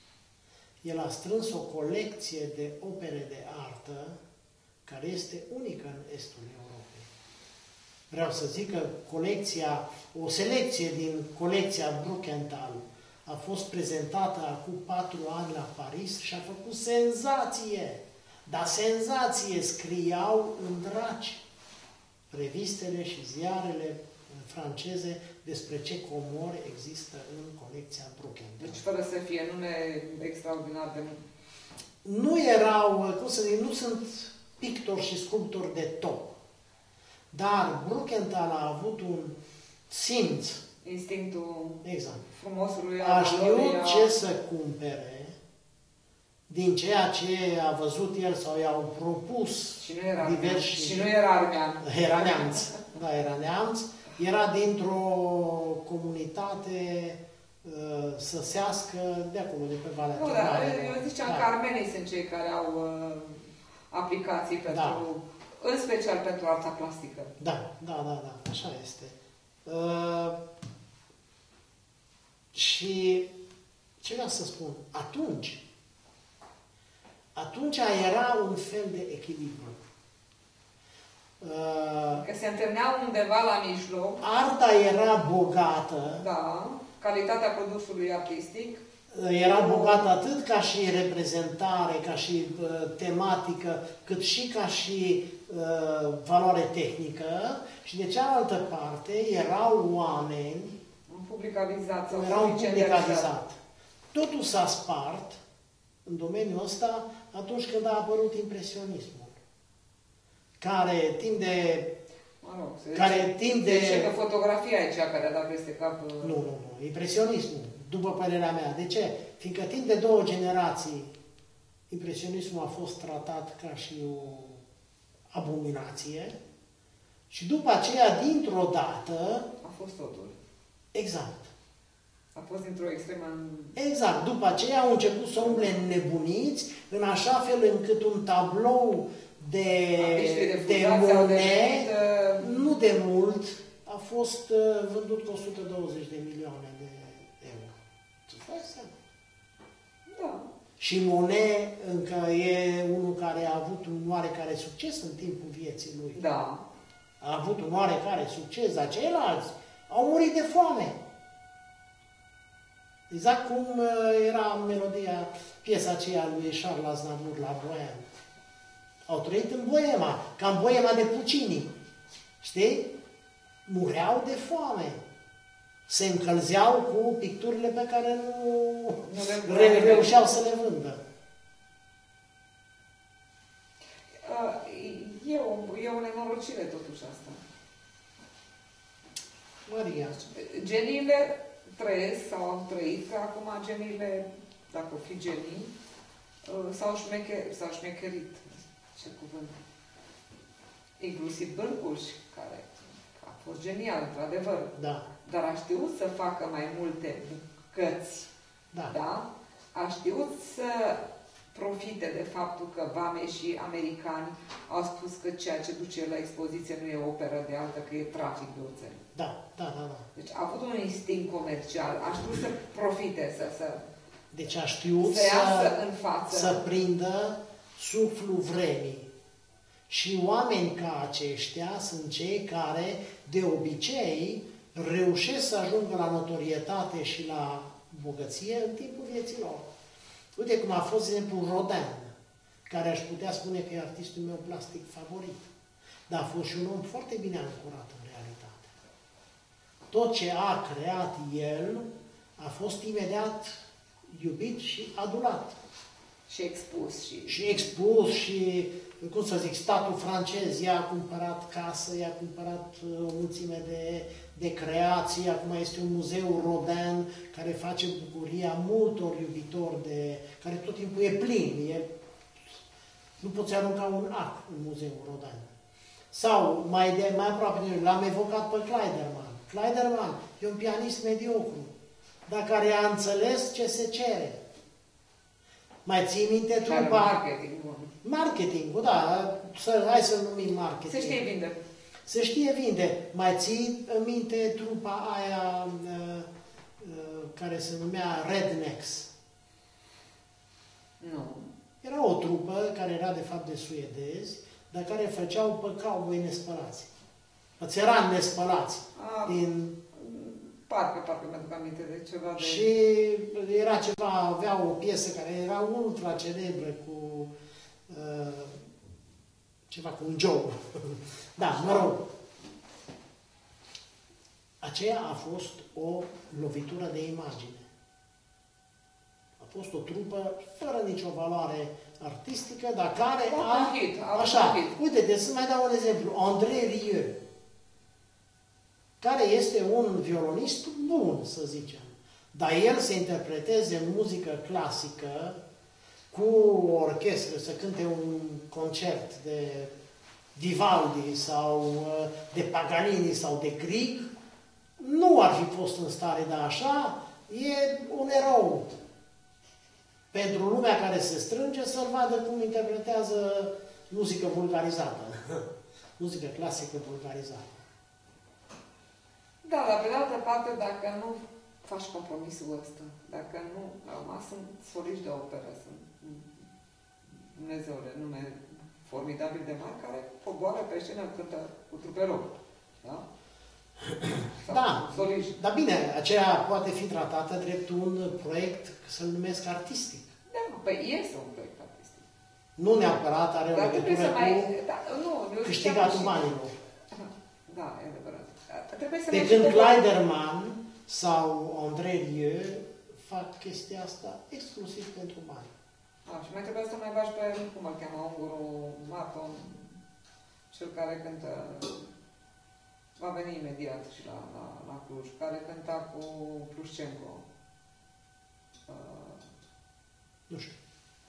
El a strâns o colecție de opere de artă care este unică în estul Europei. Vreau să zic că colecția, o selecție din colecția Bruckenthal a fost prezentată acum patru ani la Paris și a făcut senzație. Dar senzație scriau în draci revistele și ziarele franceze despre ce comori există în colecția Bruckenthal. Deci fără să fie nume extraordinar de... Nu erau, cum să zic, nu sunt pictori și sculptori de top. Dar Bruckenthal a avut un simț. Instinctul exact. frumosului. A știut ce să cumpere din ceea ce a văzut el sau i-au propus și nu era diversi... Și nu era armean. Era neamț. Da, era neamț. Era dintr-o comunitate uh, săsească de acolo, de pe Valea Nu, dar eu ziceam da. că armenii sunt cei care au uh, aplicații pentru, da. în special pentru arta plastică. Da, da, da, da, așa este. Uh, și ce vreau să spun? Atunci, atunci era un fel de echilibru. Că se întâlneau undeva la mijloc. Arta era bogată. Da. Calitatea produsului artistic. Era bogată atât ca și reprezentare, ca și uh, tematică, cât și ca și uh, valoare tehnică. Și de cealaltă parte erau oameni. Un public avizat. Sau erau un public avizat. Totul s-a spart în domeniul ăsta atunci când a apărut impresionismul. Care timp de... Mă rog, care timp de... zice că fotografia e cea care a dat peste cap... Nu, nu, nu. Impresionismul. după părerea mea. De ce? Fiindcă timp de două generații, impresionismul a fost tratat ca și o abominație și după aceea, dintr-o dată... A fost totul. Exact. A fost dintr-o extremă în... Exact. După aceea au început să umble înnebuniți, în așa fel încât un tablou de, de, de Monet, de... nu de mult, a fost vândut cu o sută douăzeci de milioane de euro. Tu faci seama? Da. Și Monet încă e unul care a avut un oarecare succes în timpul vieții lui. Da. A avut un oarecare succes, dar ceilalți au murit de foame. Exact cum era melodia, piesa aceea lui Charles Aznavour la Bohème. Au trăit în Boema, ca în Boema de Puccini. Știi? Mureau de foame. Se încălzeau cu picturile pe care nu, nu re reușeau să le vândă. E o, e o nenorocire totuși asta. Maria. Geniile trăiesc sau au trăit, că acum geniile, dacă o fi genii, s-au șmecher, șmecherit. Ce cuvânt. Inclusiv Bârguș, care a fost genial, într-adevăr. Da. Dar a știut să facă mai multe bucăți. Da. Da? A știut să profite de faptul că vameșii americani au spus că ceea ce duce la expoziție nu e operă de altă, că e trafic de oțel. Da, da, da, da. Deci a avut un instinct comercial, a știut să profite, să, să, deci a știut să, să, în față. să prindă suflul vremii. Și oameni ca aceștia sunt cei care, de obicei, reușesc să ajungă la notorietate și la bogăție în timpul vieții lor. Uite cum a fost, de exemplu, Rodin, care aș putea spune că e artistul meu plastic favorit. Dar a fost și un om foarte bine ancorat în realitate. Tot ce a creat el a fost imediat iubit și adulat. Și expus. Și, și expus și, cum să zic, statul francez i-a cumpărat casă, i-a cumpărat o mulțime de, de creații. Acum este un muzeu Rodin care face bucuria multor iubitori, de, care tot timpul e plin. E, nu poți arunca un ac în muzeul Rodin. Sau, mai, de, mai aproape de noi, l-am evocat pe Clayderman. Clayderman e un pianist mediocru, dar care a înțeles ce se cere. Mai ții minte trupa... Marketing-ul. Marketing-ul, da. Să, hai să-l numim marketing. Se știe vinde. Se știe vinde. Mai ții minte trupa aia uh, uh, care se numea Rednecks? Nu. Era o trupă care era de fapt de suedezi, dar care făceau pe cowboy nespălați. Țărani nespălați. A, din... Parcă, parcă mi-aduc aminte de ceva de... Și era ceva, avea o piesă care era ultra celebră cu uh, ceva cu un Joe. Da, mă rog. Aceea a fost o lovitură de imagine. A fost o trupă fără nicio valoare artistică, dar care a... a hit, a așa, hit. uite, de să mai dau un exemplu. André Rieu, care este un violonist bun, să zicem. Dar el să interpreteze muzică clasică cu o orchestră, să cânte un concert de Vivaldi sau de Paganini sau de Grieg, nu ar fi fost în stare de așa, e un erou. Pentru lumea care se strânge să-l vadă cum interpretează muzică vulgarizată. Muzică clasică vulgarizată. Da, dar pe de altă parte, dacă nu faci compromisul ăsta, dacă nu, acum sunt soliști de operă, sunt Dumnezeule, nume formidabil de mari, care coboară pe scenă, cântă cu trupe rock. Da? Sau da, soliști. dar bine, aceea poate fi tratată drept un proiect, să-l numesc artistic. Da, păi este un proiect artistic. Nu neapărat are o legătură cu mai, da, nu, câștigatul banilor. Da, e adevărat. Trebuie să de când Clayderman sau André Rieu fac chestia asta exclusiv pentru bani. A, și mai trebuie să mai bagi pe, cum îl cheamă, ungurul Maton, cel care cântă, va veni imediat și la, la, la Cluj, care cânta cu Plușcenco. uh, Nu știu.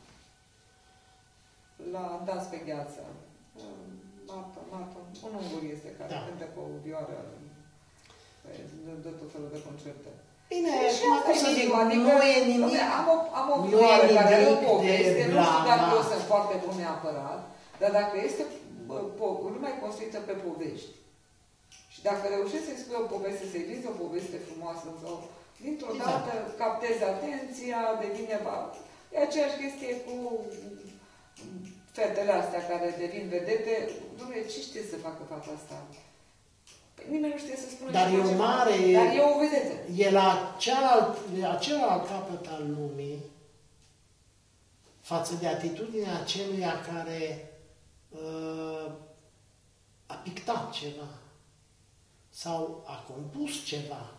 la Dans pe gheață. Uh, Marta, Marta, un ungur este care Da. cântă cu o vioară, dă, dă tot felul de concerte. Bine, Și cum asta să e zic, nimic, adică, nu e nimic. Am o, am o nu e vioară care are o nimic poveste, de nu știu dacă blamat. eu sunt foarte bun neapărat, dar dacă este bă, po- lumea e construită pe povești. Și dacă reușești să-i spui o poveste, să-i vinzi o poveste frumoasă sau dintr-o Exact. dată captezi atenția, devine... E aceeași chestie cu fetele astea care devin vedete. Dom'le, ce știe să facă fata asta? Păi nimeni nu știe să spună Dar ce e face o mare... fata. Dar e o vedetă. E la cealalt, la celălalt capăt al lumii, față de atitudinea aceluia care uh, a pictat ceva sau a compus ceva.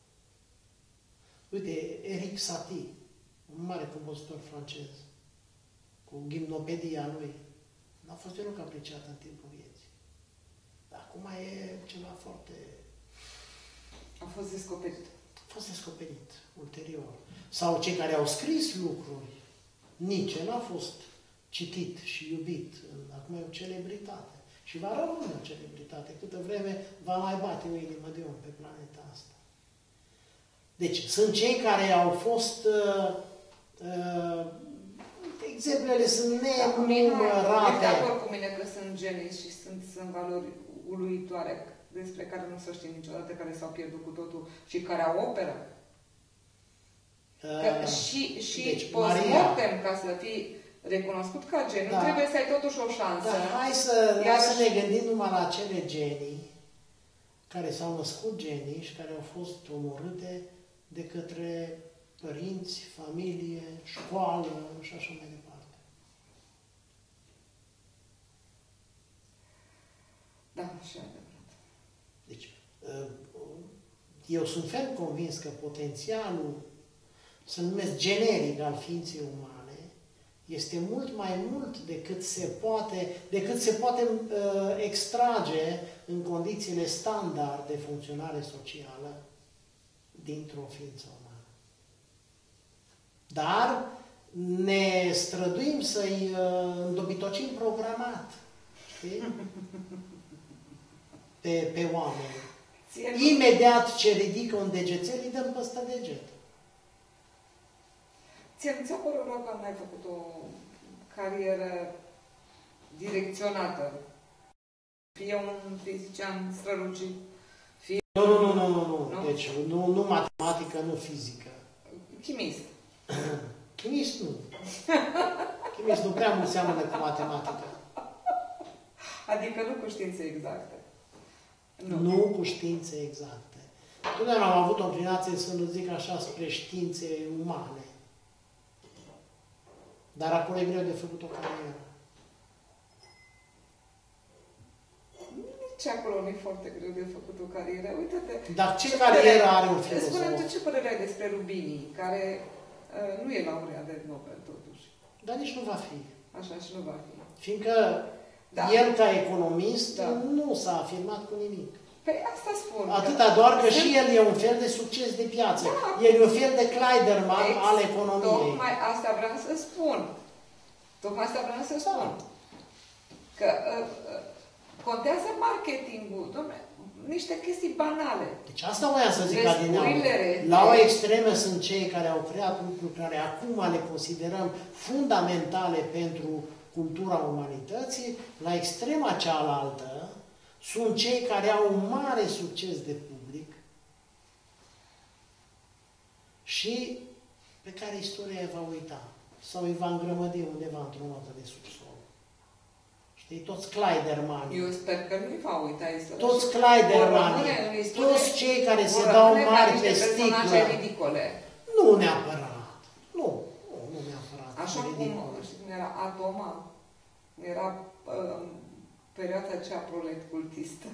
Uite, Eric Satie, un mare compozitor francez, cu gimnopedia lui, n-a fost deloc apreciat în timpul vieții. Dar acum e ceva foarte... A fost descoperit. A fost descoperit ulterior. Sau cei care au scris lucruri. Nietzsche n-a fost citit și iubit. Acum e o celebritate. Și va rămâne o celebritate. Câtă vreme va mai bate o inimă de om pe planeta asta. Deci, sunt cei care au fost... Uh, uh, exemplele sunt nenumărate. De acord cu mine că sunt genii și sunt, sunt valori uluitoare despre care nu se știe niciodată, care s-au pierdut cu totul și care au operă. Că și și deci, post-mortem, ca să fii recunoscut ca geniu, da. trebuie să ai totuși o șansă. Da, hai să, Iar... hai să ne gândim numai la acele genii care s-au născut genii și care au fost omorâte de către părinți, familie, școală și așa mai departe. Da, și adevărat. Deci, eu sunt ferm convins că potențialul, să numesc generic, al ființei umane, este mult mai mult decât se poate, decât se poate uh, extrage în condițiile standard de funcționare socială dintr-o ființă umană. Dar ne străduim să-i uh, îndobitocim programat, știi? Pe, pe oameni. Imediat ce ridică un degețel, îi dăm păstă deget. Ție mi s-a părut rău că am mai făcut o carieră direcționată. Fie un fizician strălucit, fie... Nu, nu, nu, nu, nu, nu. Nu? Deci nu, nu matematică, nu fizică. Chimist. Chimist nu. Chimist nu prea mult seamănă cu matematică. Adică nu cu științe exacte. Nu, nu cu științe exacte. Totdeauna am avut o înclinație, să nu zic așa, spre științe umane. Dar acolo e greu de făcut o carieră. Nici acolo nu e foarte greu de făcut o carieră. Uite-te. Dar ce, ce părere, carieră are un filozof? Spune-mi tu ce părere ai despre Rubini, care uh, nu e laureat de Nobel, totuși. Dar nici nu va fi. Așa și nu va fi. Fiindcă da. el, ca economist, da. nu s-a afirmat cu nimic. Păi asta spun. Atâta doar că și el e un fel de succes de piață. Da. El e un fel de Kleiderman Ex, al economiei. Tocmai asta vreau să spun. Tocmai asta vreau să spun. Da. Că uh, uh, contează marketingul. Dom'le, niște chestii banale. Deci asta voiam să zic adineauri. La o extremă sunt cei care au creat lucruri care acum le considerăm fundamentale pentru cultura umanității. La extrema cealaltă sunt cei care au un mare succes de public și pe care istoria îi va uita sau îi va îngrămădi undeva într-o notă de subsol. Știi? Toți Kleidermani. Eu sper că nu-i va uita istoria. Toți Kleidermani. Toți cei care se dau mari pe sticlă. Ridicole. Nu neapărat. Nu. Nu, nu neapărat. Așa cum, știi cum era Atoma? Era uh, perioada aceea prolet cultistă.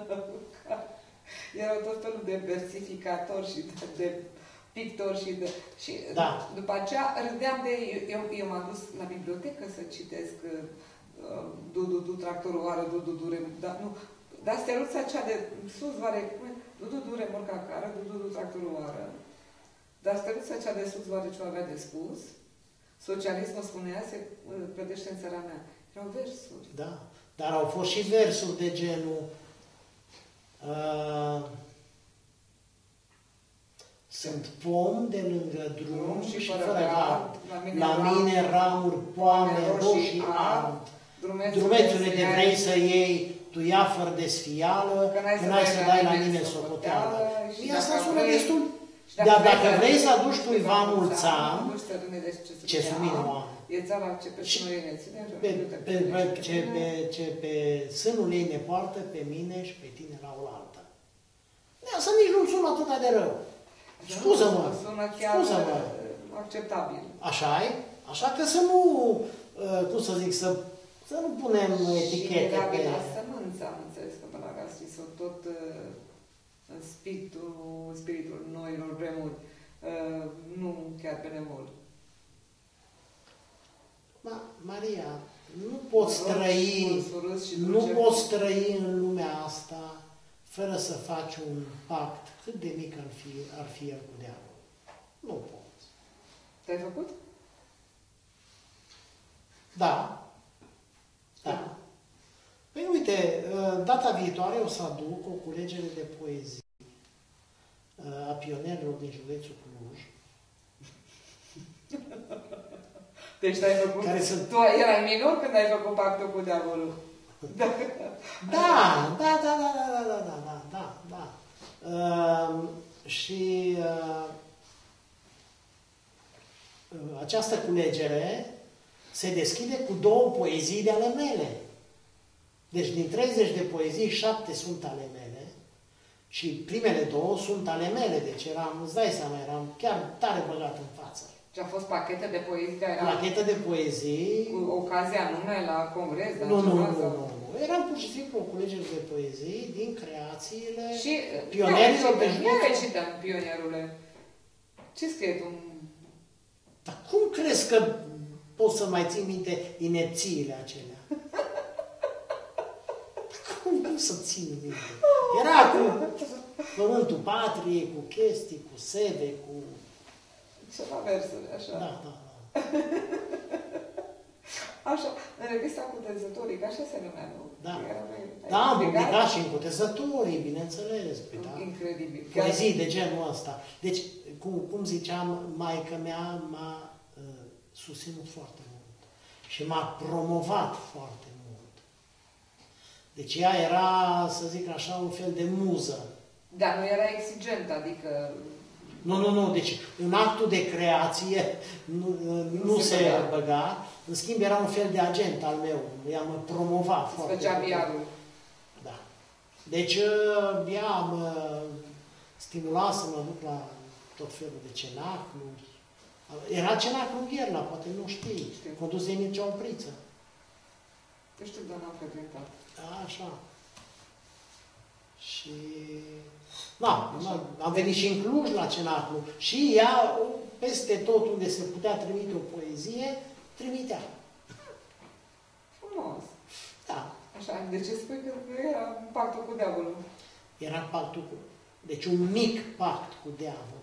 Erau tot felul de versificatori și de, de pictori și de... Și da. După aceea râdeam de... Eu, eu m-am dus la bibliotecă să citesc uh, Du-du, du, tractorul oară, Du-du, du, remorca, dar nu... Dar steluța aceea de sus, oare... Du-du, du, remorca cară, Du-du, du, tractorul oară. Dar stăruța cea de sus, oare ce avea de spus? Socialismul spunea, se plătește în țara mea. Erau versuri. Da. Dar au fost și versuri de genul uh, sunt pom de lângă drum și, și fără gard. La mine, la mine ramuri, poame, roșii ard. Drumețule de vrei să iei, tu ia fără de sfială, că n-ai să dai la mine socoteală. Mie asta sună destul. Dar dacă vrei să aduci cuiva mulți ani, ce suminu am. E țara ce pe sânul ei ne ține. Ce pe sânul ei ne poartă, pe mine și pe tine la oaltă. Asta nici nu sună atât de rău. Scuză-mă, scuză-mă. Acceptabil. Așa-i? Așa că să nu, cum să zic, să, să nu punem etichete pe... Și la sămânță, am înțeles că pe la gastri sau tot în spiritul, în spiritul noilor vremuri, nu chiar benevol. Ma, Maria, nu poți trăi, nu poți trăi în lumea asta fără să faci un pact, cât de mic ar fi, ar fi el cu diavolul. Nu poți. Te-ai făcut? Da. Da. Păi uite, data viitoare o să aduc o culegere de poezii a pionierilor din județul Cluj. Deci te-ai făcut... Care sunt... Tu erai minor când ai făcut pactul cu diavolul. Da, da, da, da, da, da, da, da, da, da. Uh, și uh, această culegere se deschide cu două poezii de ale mele. Deci din treizeci de poezii, șapte sunt ale mele și primele două sunt ale mele. Deci eram, îți dai seama, eram chiar tare băgat în față. Și a fost pachete de poezii care erau... Pachete de poezii... Cu ocazia anume la congres? Nu, nu, nu, nu, nu. Era pur și simplu o culegere de poezii din creațiile și pionierilor de județ. Ia recităm, pionierule. Ce scrie tu? Dar cum crezi că poți să mai ții minte inepțiile acelea? Cum, cum să ții minte? Era cu pământul patriei, cu chestii, cu sebe, cu... Ceva versuri, așa. Da, da, da. Așa, în revista Cutezătorii, așa se numea, nu? Da, da, am publicat și în Cutezătorii, bineînțeles. Da. Incredibil. Poezii de genul ăsta. Deci, cum, cum ziceam, maică mea m-a uh, susținut foarte mult și m-a promovat foarte mult. Deci ea era, să zic așa, un fel de muză. Dar nu era exigent, adică... Nu, nu, nu. Deci, în actul de creație nu, nu, nu se, se băga. băga. În schimb, era un fel de agent al meu. Ea mă promova Îți foarte făcea viarul. Da. Deci, ea mă stimula să mă duc la tot felul de cenacluri. Era cenaclu în Gherla, poate nu știi. Știu. Condus de Mircea Opriță. Eu știu, dar n-am frecventat. Așa. Și... Da, am venit și în Cluj la cenaclu. Și ea, peste tot unde se putea trimite o poezie, trimitea. Frumos. Da. Așa, de ce spui că era pactul cu diavolul? Era pactul cu... Deci un mic pact cu diavolul.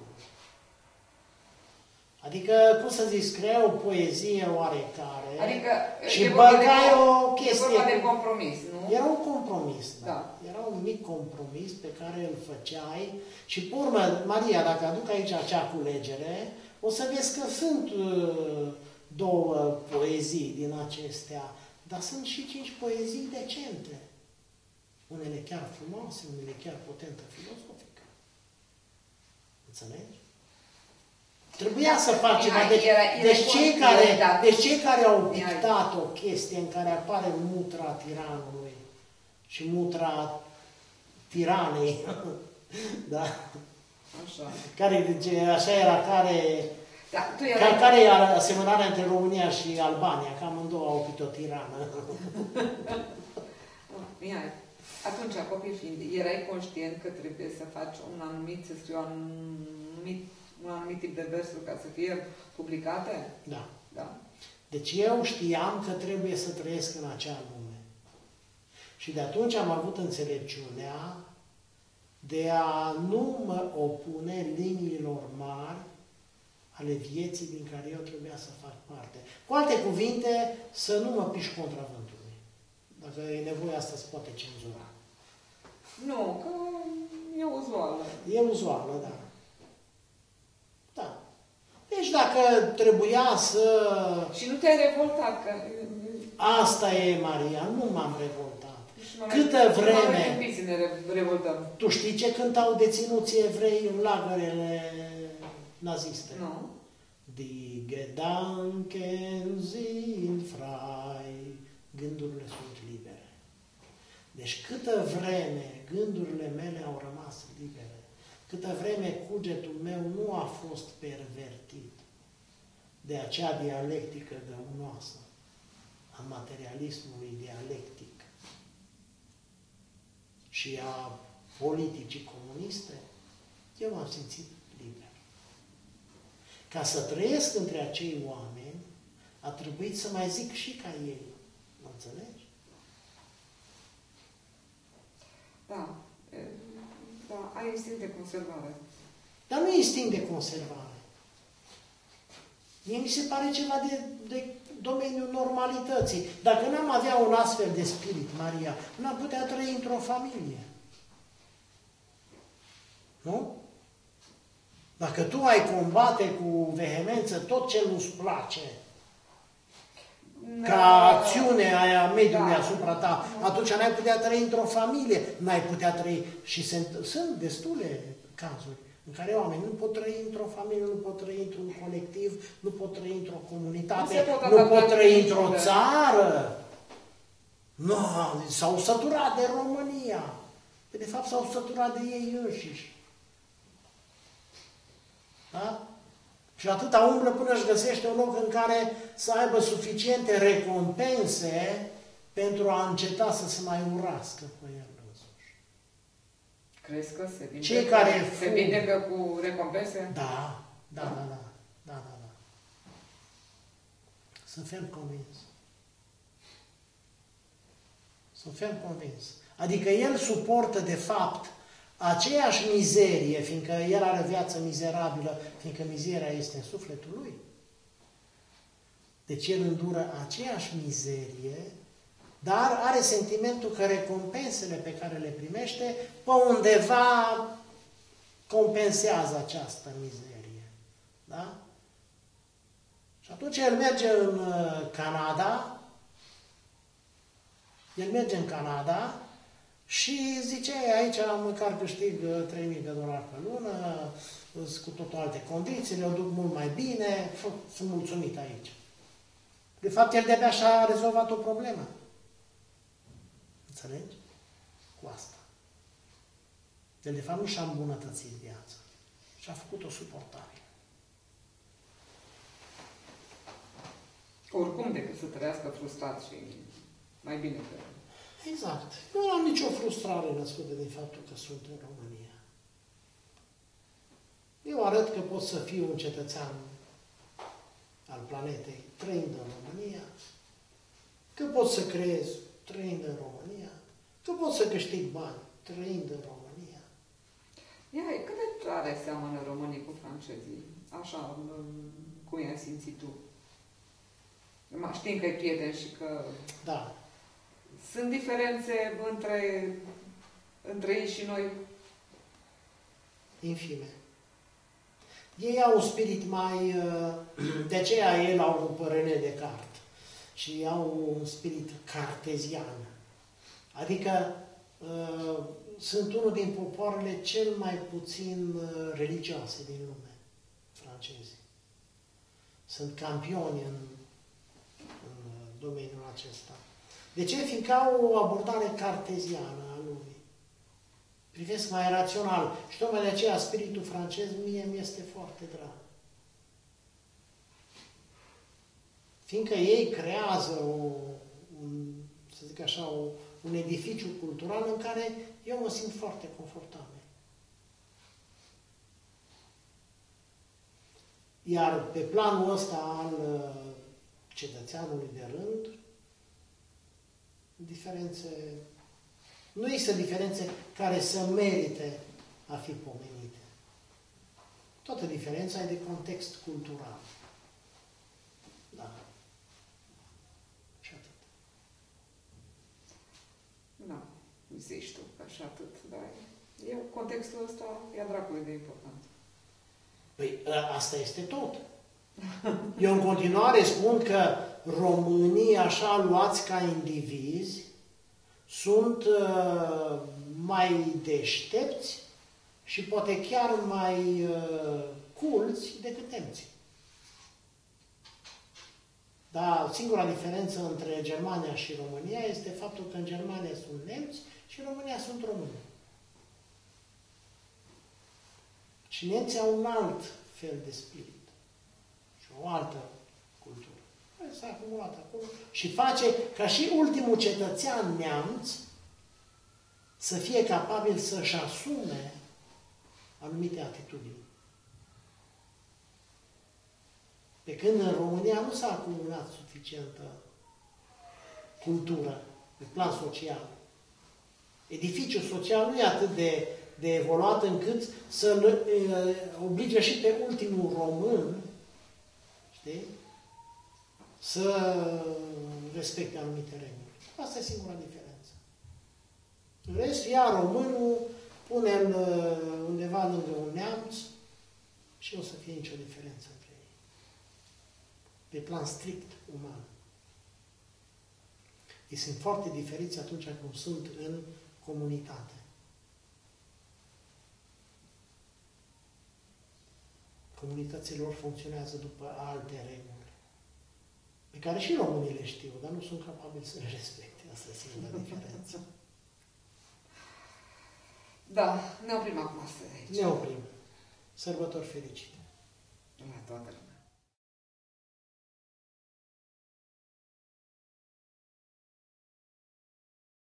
Adică, cum să zic, scria o poezie oarecare adică, și băgai o chestie. E vorba de compromis, nu? Era un compromis, da. da. Era un mic compromis pe care îl făceai și, pe urmă, Maria, dacă aduc aici acea culegere, o să vezi că sunt uh, două poezii din acestea, dar sunt și cinci poezii decente. Unele chiar frumoase, unele chiar potentă filozofică. Înțelegi? Trebuia să faci ceva. Deci, deci, cei care, deci cei care au pictat o chestie în care apare mutra tiranului și mutra tiranei, da? Așa. Care, așa era, care, da, tu erai... ca, care e asemănarea între România și Albania, că amândouă au câte o tirană. Mihai, atunci, copil fiind, erai conștient că trebuie să faci un anumit, să scrii un anumit un anumit tip de versuri ca să fie publicate? Da. da. Deci eu știam că trebuie să trăiesc în acea lume. Și de atunci am avut înțelepciunea de a nu mă opune liniilor mari ale vieții din care eu trebuia să fac parte. Cu alte cuvinte, să nu mă piși contra vântului. Dacă e nevoie, asta se poate cenzura. Nu, că e uzuală. E uzuală, da. Da. Deci dacă trebuia să... Și nu te-ai revoltat, că... Asta e, Maria, nu m-am revoltat. Câtă vreme... Și ne revoltăm. Tu știi ce cântau deținuții evrei în lagărele naziste? Nu. Die Gedanken sind frei. Gândurile sunt libere. Deci câtă vreme gândurile mele au rămas libere, câtă vreme cugetul meu nu a fost pervertit de acea dialectică găunoasă a materialismului dialectic și a politicii comuniste, eu m-am simțit liber. Ca să trăiesc între acei oameni, a trebuit să mai zic și ca ei. Mă înțelegi? Da. Da, ai instinct de conservare. Dar nu instinct de conservare. Mie mi se pare ceva de, de domeniul normalității. Dacă n-am avea un astfel de spirit, Maria, n-am putea trăi într-o familie. Nu? Dacă tu ai combate cu vehemență tot ce nu-ți place, ca acțiune aia mediului da. asupra ta, atunci n-ai putea trăi într-o familie, n-ai putea trăi. Și sunt, sunt destule cazuri în care oamenii nu pot trăi într-o familie, nu pot trăi într-un colectiv, nu pot trăi într-o comunitate, nu, nu pot trăi într-o țară. Nu, s-au săturat de România. De fapt s-au săturat de ei înșiși. Da? Și atâta umblă până își găsește un loc în care să aibă suficiente recompense pentru a înceta să se mai urască pe el însuși. Crezi că se vindecă, Cei care se vindecă cu recompense? Da, da, da, da, da, da, da. Sunt ferm convins. Sunt ferm convins. Adică el suportă de fapt aceeași mizerie, fiindcă el are viață mizerabilă, fiindcă mizeria este în sufletul lui. Deci el îndură aceeași mizerie, dar are sentimentul că recompensele pe care le primește, pe undeva compensează această mizerie. Da? Și atunci el merge în Canada, el merge în Canada, și zice, aici măcar câștig trei mii de dolari pe lună, cu totul alte condiții, le duc mult mai bine, sunt mulțumit aici. De fapt, el de-abia și-a rezolvat o problemă. Înțelegi? Cu asta. El, de fapt, nu și-a îmbunătățit viața. Și-a făcut o suportare. Oricum, decât să trăiască frustrat și mai bine că... Exact. Nu am nicio frustrare născută din faptul că sunt în România. Eu arăt că pot să fiu un cetățean al planetei trăind în România, că pot să creez trăind în România, că pot să câștig bani trăind în România. Ia, cât de tare seamănă românii cu francezii? Așa, cum i-ai simțit tu? Știm că e prieten și că... Da. Sunt diferențe între, între ei și noi? Infime. Ei au un spirit mai... De aceea ei au un René Descartes. Și au un spirit cartezian. Adică sunt unul din popoarele cel mai puțin religioase din lume, francezii. Sunt campioni în, în domeniul acesta. De ce? Fiindcă au o abordare carteziană a lumii. Privesc mai rațional. Și tocmai de aceea spiritul francez mie mi este foarte drag. Fiindcă ei creează o, un, să zic așa, o, un edificiu cultural în care eu mă simt foarte confortabil. Iar pe planul ăsta al cetățeanului de rând, diferențe, nu există diferențe care să merite a fi pomenite. Toată diferența e de context cultural. Da. Și atât. Da, zici tu că și atât, dar eu, contextul ăsta e a dracului de important. Păi asta este tot. Eu în continuare spun că românii, așa luați ca indivizi, sunt uh, mai deștepți și poate chiar mai uh, culți decât nemții. Dar singura diferență între Germania și România este faptul că în Germania sunt nemți și în România sunt români. Și nemții au un alt fel de spirit și o altă cultură. S-a acumulat acolo și face ca și ultimul cetățean neamț să fie capabil să-și asume anumite atitudini. Pe când în România nu s-a acumulat suficientă cultură pe plan social. Edificiul social nu e atât de, de evoluat încât să oblige și pe ultimul român, știi, să respecte anumite reguli. Asta e singura diferență. În rest, ia românul, pune-l undeva lângă un neamț și nu o să fie nicio diferență între ei. Pe plan strict uman. Ei sunt foarte diferiți atunci când sunt în comunitate. Comunitățile lor funcționează după alte reguli, pe care și românii le știu, dar nu sunt capabili să le respecte. Asta e singura diferență. Da, ne oprim acum astăzi aici. Ne oprim. Sărbători fericite! La toată lumea.